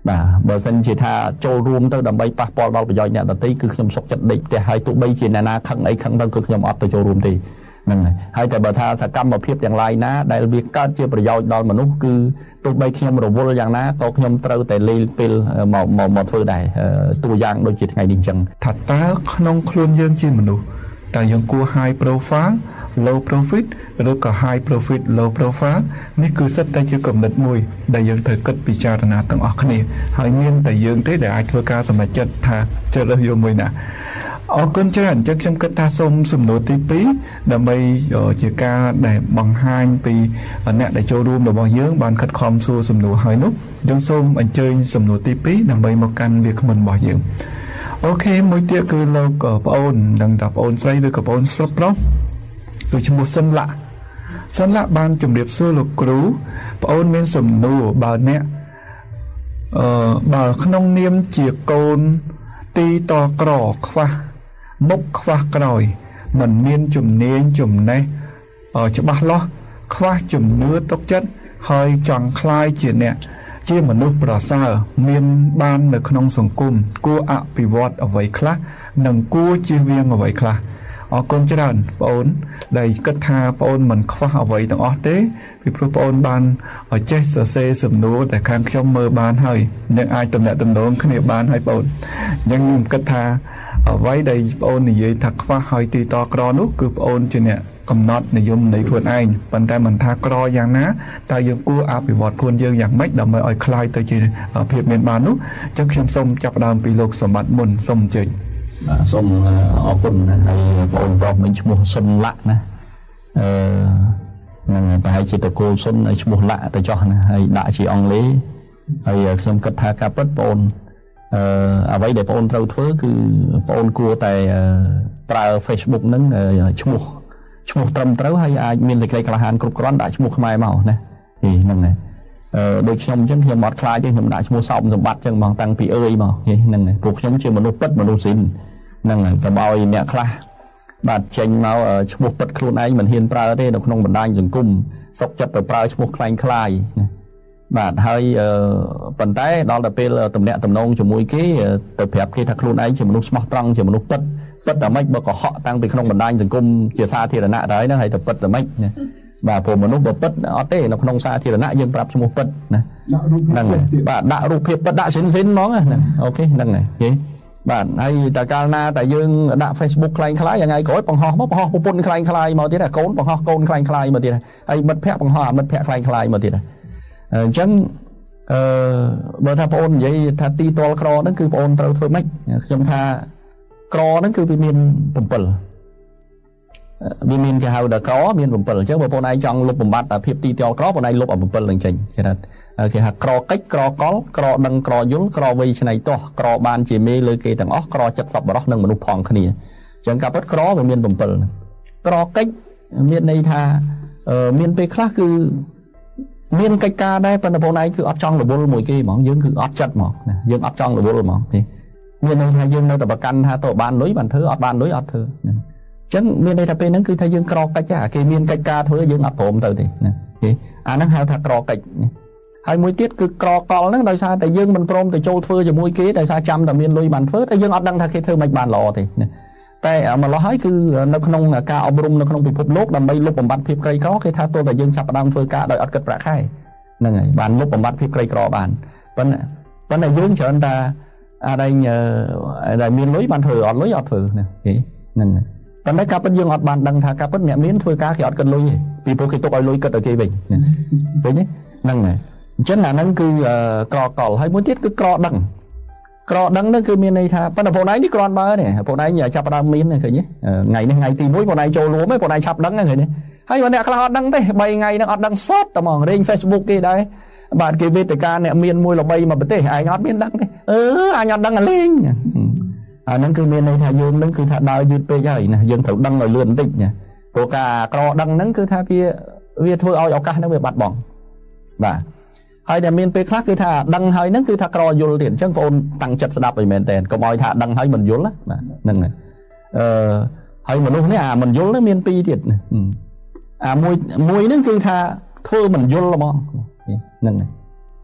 bà bờ sân chỉ tha châu rùm tới đầm bay passport bao bây giờ nhà tí cứ nhom sọc chặt định để hai tụ bay chỉ nana khăng ấy khăng tăng cứ nhom ọt tới châu rùm thì nên này hai tại bờ tha thà cam mà phiếpอย่างไรนะได้việcการเชื่อประโยชน์ดอลมนุษย์คือตัวใบขยมระบบอย่างนั้นก็ขยมเตาแต่ลีเป็นหมอหมอหมอฟื้นได้ตัวอย่างโดยจิตไงดิ่งจังถัดตาขนมคลุนยังจีมนุษย์แต่ยังกลัว high profile low profit หรือก็ high profit low profile นี่คือสัตว์แต่จะกำหนดมวยแต่ยังเถิดกัดพิจารณาตั้งออกนี่หายเมียนแต่ยังได้แต่ไอ้ทัวร์การสมัยจัดท่าเจริญยมวยนะออกคนเจริญจักจำกัดตาสมสมโนตีปีดำไปเจียกาได้บังหายปีเนี่ยได้โจรวมดอกบอเยอะบานขัดคอมสู้สมโนหายนุกยังส้มอันเจยสมโนตีปีดำไปมากันเวียกมันบ่อเยอะโอเคมวยเตี้ยคือเรากับโอนดังดับโอนใส่ด้วยกับโอนสลับล้อตัวชมุสันละสันละบานจุ่มเดียบสู้ลูกครูโอนเมนสมโนบานเนี่ยบานขนมเนียมเจียโกนตีต่อกรอกว่ามุกคว้ากรอยเหมือนเมียนจุ่มเนียนจุ่มในจะบ้าล้อคว้าจุ่มเนื้อตกจัดหอยจังคลายเจียเนี่ยเจียมนุษย์ปราศาเมียนบ้านในขนมสังคมกู้อภิวัตเอาไว้คลาหนังกู้เจียเวียงเอาไว้คลาออกคนเจริญปอนได้กระทาปอนเหมือนคว้าเอาไว้ตั้งออเต้พิพปอนบานเอาเจสเซสมนูแต่ข้างช่องมือบานให้ยังไอตำแหน่งตำแหน่งขณีบานให้ปอนยังกระทาเอาไว้ได้ปอนนี่ถักคว้าให้ตีต่อกรอนุคือปอนจีเนี่ยกำหนดในยมในพวนไอปันแต่มันทากรออย่างนะแต่ยังกู้อาภิวัตควรยังอย่างไม่ดำไปอ่อยคลายตัวจีเพียบเมียนบานนุจักชมส้มจับดามปีโลกสมบัติมุนส้มเจนส้มออกคนให้ปอนบอกมันชั่วส้มละนะเออนั่นไปให้จิตโกส้มในชั่วละแต่จ่อนะให้ด่าชีองเล่ให้ส้มกระทากระปัดปอนเอ่อเอาไว้เดี๋ยวปอนเราเถื่อคือปอนกลัวแต่ตราเฟซบุ๊กนั้นชั่วชั่วตรมเต้าให้อามีอะไรกระหานกรุบกร้อนด่าชั่วขมายเมานะนี่นั่นไงโดยชมจังเทียมมอดคลายจังเทียมด่าชั่วสอบสมบัติจังมองตังปีเอ้ยเมานี่นั่นไงปลุกชมเชื่อมนุษย์ปัดมนุษย์สินนั่นไงแต่บอยเนี่ยคลาบาดเจงเมาชั่วปัดครูนไอ้เหมือนเฮียนปลาเต้ดอกนงบันไดจนกุ้มซกจับไปปลาชั่วคลายคลายบาดให้ปันแต่ดอลแต่เป็นตำแหน่งตำนงจมูกกี้แต่แบบกี้ถ้าครูนไอ้เชื่อมนุษย์สมองตรังเชื่อมนุษย์ปัดปัดแต่ไม่เมื่อก่อเหาะตั้งไปขนมบันไดจนกุ้มเจียซาทีละหน้าได้นะให้แต่ปัดแต่ไม่บาผมมนุษย์ปัดออเต้เราขนมซาทีละหน้ายังปรับชั่วปัดนะนั่นไงบาดด่ารูปเพียบปัดด่าสินสินมองอ่ะโอเคนั่นไงยี่บาดให้แต่การนาแต่ยังด่าเฟซบุ๊กคลายคลายยังไงก้อยปังหอมปังหอมปุ่นคลายคลายมาทีละโกนปังหอมโกนคลายคลายมาทีละไอ้มัดแพะปังหอมมัดแพะคลายคลายมาทีละจังเออเบอร์ท่าปอนยัยท่าตีตัวกรอนั่นคือปอนเราเฟอร์ไม่จำท่ากรอนั่นคือวิมินปุ่มเปิลวิมินจะหาเด็กกรอวิมินปุ่มเปิลเจ้าเบอร์ปอนไอจังลบปุ่มบัตรแต่เพียบตีตัวกรอปอนไอลบปุ่มเปิลจริงๆใช่ไหมคือหากกรอเก็กกรอกอลกรอดังกรอยุ้งกรอวีชนัยตัวกรอบานจีเมย์เลยเกตังอ๋อกรอจัดสับรอกนั่งมนุษย์พองขณีจังกับพัดกรอวิมินปุ่มเปิลกรอเก็กวิมินในท่าเอ่อวิมินไปคลาคือเมียนไกกาได้ปัญหาพวกนั้นคืออัดจังหรือบุรุษมวยกี้หมองยังคืออัดจัดหมองยังอัดจังหรือบุรุษหมองนี่เมียนในไทยยังในแต่ประกันฮะตัวบานลุยบันเธออัดบานลุยอัดเธอฉันเมียนในไทยเป็นนั่นคือไทยยังกรอกไก่จ้าเกเมียนไกกาเธอยังอัดผมเธอดินะอันนั้นหาถ้ากรอกไก่ให้มวยติดคือกรอกอลนั่นโดยซาแต่ยังมันพร้อมแต่โจเธอจะมวยกี้โดยซาจำแต่เมียนลุยบันเธอแต่ยังอัดดังถ้าเธอไม่บานรอดิแต่มาล้อให้คือในขนมการอบรมในขนมปิดพบโลกดำไปลบผมบัตรเพียบไกลเขาคือถ้าตัวแต่ยังจับดังเฟอร์กาโดยอัดกระประไข่นั่นไงบานลบผมบัตรเพียบไกลกรอบานปัญหาปัญหายื่นเชิญตาอะไรเนี่ยอะไรมีลุยบันเถื่ออัดลุยอัดเถื่อเนี่ยนั่นไงปัญหาการเป็นยังอัดบานดังถ้าการเป็นเนี่ยมีนเฟอร์กาคืออัดกันลุยปีโปกิตกอัดลุยกันโอเคไปไปเนี่ยนั่นไงฉันน่ะนั่นคือกรอกอลให้มุติคือกรอดังกรอดังนั่นคือมีในท่าปัญหาพวกนั้นนี่กรอนมาเนี่ยพวกนั้นอย่าจับดามมีนเนี่ยคือเนี่ยไงเนี่ยไงตีมุ้ยพวกนั้นโจรวมไม่พวกนั้นชับดังเนี่ยคือเนี่ยให้วันนี้คลาดดังเต้ใบไงนั่งอัดดังซอดแต่มองเร่งเฟซบุ๊กกี่ได้บาดกี่เวทีการเนี่ยมีนมวยเราใบมาเป็นเต้ไอ้อัดมีนดังเนี่ยเออไอ้อัดดังอะไรเนี่ยอันนั้นคือมีในท่ายืนนั่นคือท่าดาวยืดไปใหญ่เนี่ยยืนถูกดังเลยเลื่อนติดเนี่ยตัวกากรอดังนั่นคือท่าเพียเวียทั่วเอาเอาการนั่นเวียบัดบ่องบ่าให้แต่เมียนไปคลาคือท่าดังให้นั่นคือท่ากรอยุลเดียนช่างโอนตั้งจัดสดับไปเมนเตนก็มอยท่าดังให้มันยุลละนั่นไงเออให้มันรู้เนี่ยอ่ะมันยุลแล้วเมียนปีเดียดอ่ะมวยมวยนั่นคือท่าทั่วมันยุลละมั้งนั่นไง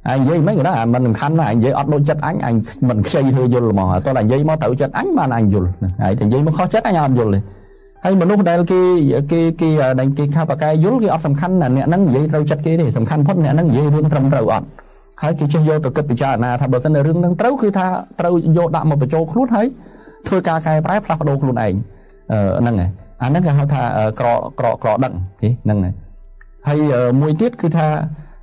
anh dây mấy cái đó mình khăn là anh dây ọt đôi chất anh anh mình xây thôi vô mà tôi là dây mà tự chất anh mà anh vô này thì dây mà khó chết anh em vô này hay mà lúc đây cái cái cái đánh cái khá cái vô cái ọt tầm khăn là nè nắng dây đâu chất cái này tầm khăn phất nè nắng dây luôn trầm trầu ọt hay cái chơi vô từ kết bị cha na thà bờ thân là rừng nắng trâuคือtha trâu vô đạm mà bị trâu khlut thấy thôi ca cái trái phát đồ luôn này năng này anh năng cái tha cọ cọ cọ đặng cái năng này hay mùi tiếtคือtha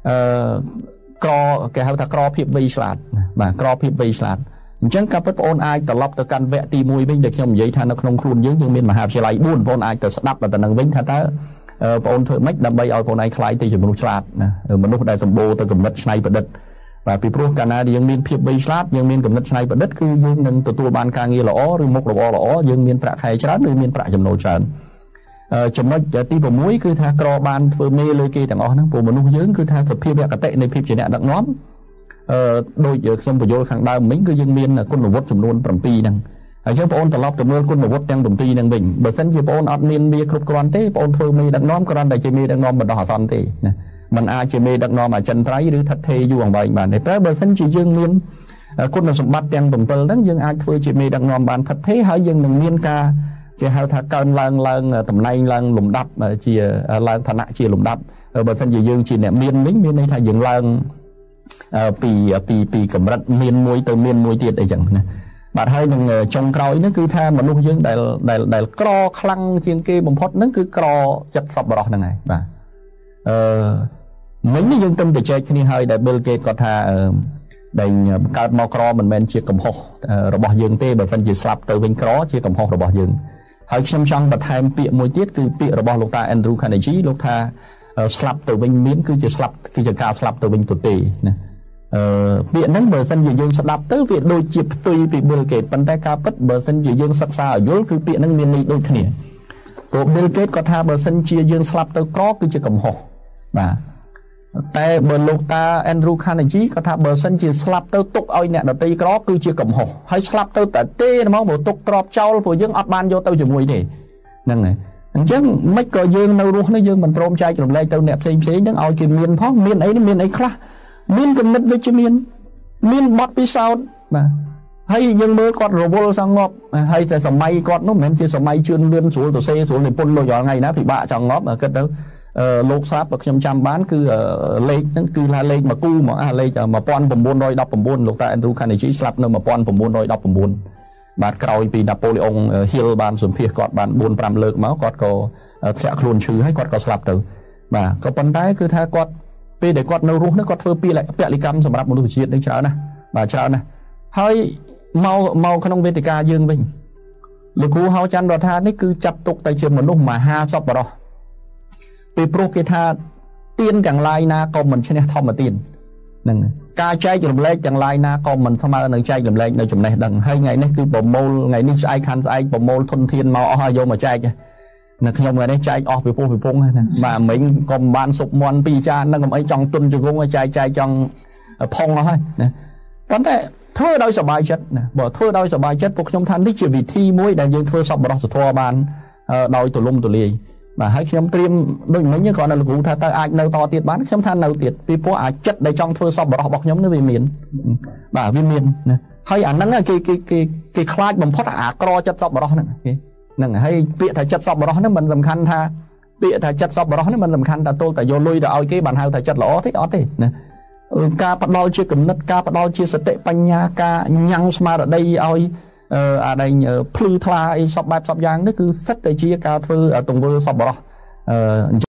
cọ cái hậu ta cọ phiệp vây sạt và cọ phiệp vây sạt chẳng các bất ôn ai từ lọc từ căn vẽ tì mùi bên được trong giấy than nó không khuôn dưới nhưng miền mà hạp sẽ lại buồn ôn ai từ đắp và từ năng vĩnh tha ta ôn thôi mấy đâm bay ôn ai khai từ một sạt mình lúc đây sầm bồ từ cầm đất này và đất vàពីព្រោះកាលណាយើងមានភាពវៃឆ្លាតយើងមានគំនិតច្នៃប្រឌិតគឺយើងនឹងទទួលបានការងារល្អឬមុខរបរល្អយើងមានប្រាក់ខែច្រើនឬមានប្រាក់ចំណូលច្រើនចំណុចទីsáuគឺថាក្របានធ្វើមេលើគេទាំងអស់ហ្នឹងព្រោះមនុស្សយើងគឺថាសភាវៈកតិនៃភាពជាអ្នកដឹកនាំអឺដូចខ្ញុំបញ្យល់ខាងដើមមិញគឺយើងមានគុណវុឌ្ឍចំនួនbảyហ្នឹងហើយយើងបងអូនត្រឡប់ទៅមើលគុណវុឌ្ឍទាំងbảyហ្នឹងវិញបើមិនជាបងអូនអត់មានវាគ្រប់គ្រាន់ទេបងអូនធ្វើមេដឹកនាំគ្រាន់តែជាមេដឹកនាំបណ្ដោះអាសន្នទេណាมันអាចជាមេដឹកនាំអចិន្ត្រៃយ៍ឬថិតថេរយូរអង្វែងបានតែតែបើសិនជាយើងមានគុណសម្បត្តិទាំងbảyហ្នឹងយើងអាចធ្វើជាមេដឹកនាំបានថិតថេរហើយយើងនឹងមានការគេហៅថាកើនឡើងឡើងតំណែងឡើងលំដាប់ជាឡើងឋានៈជាលំដាប់បើសិនជាយើងជាអ្នកមានវិញមានន័យថាយើងឡើងពីពីពីកម្រិតមានមួយទៅមានមួយទៀតអីចឹងណាបាទហើយនឹងចុងក្រោយហ្នឹងគឺថាមនុស្សយើងដែលដែលដែលក្រខ្លាំងជាងគេបំផុតហ្នឹងគឺក្រចិត្តសប្បុរសហ្នឹងហើយបាទអឺមិញនេះយើងទំទៅចែកគ្នាហើយដែល Bill Gates គាត់ថាដែលកើតមកក្រមិនមែនជាកំហុសរបស់យើងទេបើមិនជាស្លាប់ទៅវិញក្រជាកំហុសរបស់យើងហើយខ្ញុំចង់បន្ថែមពាក្យមួយទៀតគឺពាក្យរបស់លោកតា Andrew Carnegie លោកថាស្លាប់ទៅវិញមានគឺជាស្លាប់គឺជាការស្លាប់ទៅវិញទៅទេណាអឺពាក្យហ្នឹងបើមិនជាយើងស្ដាប់ទៅវាដូចជាផ្ទុយពី Bill Gates ប៉ុន្តែការពិតបើមិនជាយើងសិក្សាឲ្យយល់គឺពាក្យហ្នឹងមានន័យដូចគ្នាព្រោះ Bill Gates គាត់ថាបើមិនជាយើងស្លាប់ទៅក្រគឺជាកំហុសបាទតែបើលោកតា Andrew Carnegie គាត់ថាបើសិនជាស្លាប់ទៅទុកឲ្យអ្នកដទៃក្រគឺជាកំហុសហើយស្លាប់ទៅតែទេហ្មងបើទុកទ្របចោលព្រោះយើងអត់បានយកទៅជាមួយទេហ្នឹងហើយអញ្ចឹងមិនក៏យើងនៅរស់នេះយើងមិនព្រមចែករំលែកទៅអ្នកផ្សេងផ្សេងហ្នឹងឲ្យគេមានផងមានអីមានអីខ្លះមានគំនិតវិជ្ជមានមានបទពិសោធន៍បាទហើយយើងមើលគាត់រវល់សងប់ហើយតែសម័យគាត់នោះមិនមែនជាសម័យជឿនលឿនស្រួលទៅសេស្រួលនិពន្ធលុយរាល់ថ្ងៃណាពិបាកចង់ងប់គិតទៅលោកស្រាប់បើខ្ញុំចាំបានគឺលេខហ្នឹងគឺថាលេខមកគូហ្មងអាលេខmột nghìn chín trăm mười chínលោកតា Andrew Carnegie ស្លាប់នៅmột nghìn chín trăm mười chínបាទក្រោយពី Napoleon Hill បានសម្ភាសគាត់បានbốn nămលើកមកគាត់ក៏ធ្លាក់ខ្លួនឈឺហើយគាត់ក៏ស្លាប់ទៅបាទក៏ប៉ុន្តែគឺថាគាត់ពេលដែលគាត់នៅរស់នេះគាត់ធ្វើពលិកម្មសម្រាប់មនុស្សជាតិនេះច្រើនណាស់បាទច្រើនណាស់ហើយមកមកក្នុងវេទិកាយើងវិញលោកគ្រូហៅច័ន្ទរដ្ឋានេះគឺចាត់ទុកតែជាមនុស្សមហាសប្បុរសពីព្រោះគេថាទៀនទាំងឡាយណាក៏មិនឈ្នះធម្មទានហ្នឹងការចែករំលែកទាំងឡាយណាក៏មិនស្មើនឹងចែករំលែកនៅចំណេះដឹងហើយថ្ងៃនេះគឺប្រមូលថ្ងៃនេះស្អែកខាន់ស្អែកប្រមូលធនធានមកអស់ហើយយកមកចែកនៅខ្ញុំថ្ងៃនេះចែកអស់ពីពោះពីពងណាបាទមិញក៏មិនបានសុបមន់ពីរចានហ្នឹងកុំអីចង់ទុនជង្គង់ឲ្យចែកចែកចង់ផុងអស់ហើយណាប៉ុន្តែធ្វើដោយសប្បាយចិត្តណាបើធ្វើដោយសប្បាយចិត្តពួកខ្ញុំថានេះជាវិធីមួយដែលយើងធ្វើសប្បុរសធម៌បានដោយទូលំទូលាយបាទហើយខ្ញុំត្រៀមដូចមិញគ្រាន់តែលោកគ្រូថាតើអាចនៅតទៀតបានខ្ញុំថានៅទៀតពីព្រោះអាចចិត្តដែលចង់ធ្វើសប្បុរសរបស់ខ្ញុំនេះវាមានបាទវាមានណាហើយអាហ្នឹងគេគេគេគេខ្លាចបំផុតអាក្រចិត្តសប្បុរសហ្នឹងគេហ្នឹងហើយពាក្យថាចិត្តសប្បុរសហ្នឹងមិនសំខាន់ថាពាក្យថាចិត្តសប្បុរសហ្នឹងមិនសំខាន់ថាទល់តែយកលុយទៅឲ្យគេបានហៅថាចិត្តល្អទេអត់ទេណាការផ្ដល់ជាគំនិតការផ្ដល់ជាសតិបញ្ញាការញ៉ាំងស្មារតីឲ្យអាដែលភ្លឺថ្លាអីសពបែបសពយ៉ាងនេះគឺសិតតែជាការធ្វើទង្វើសប្បុរសអញ្ចឹង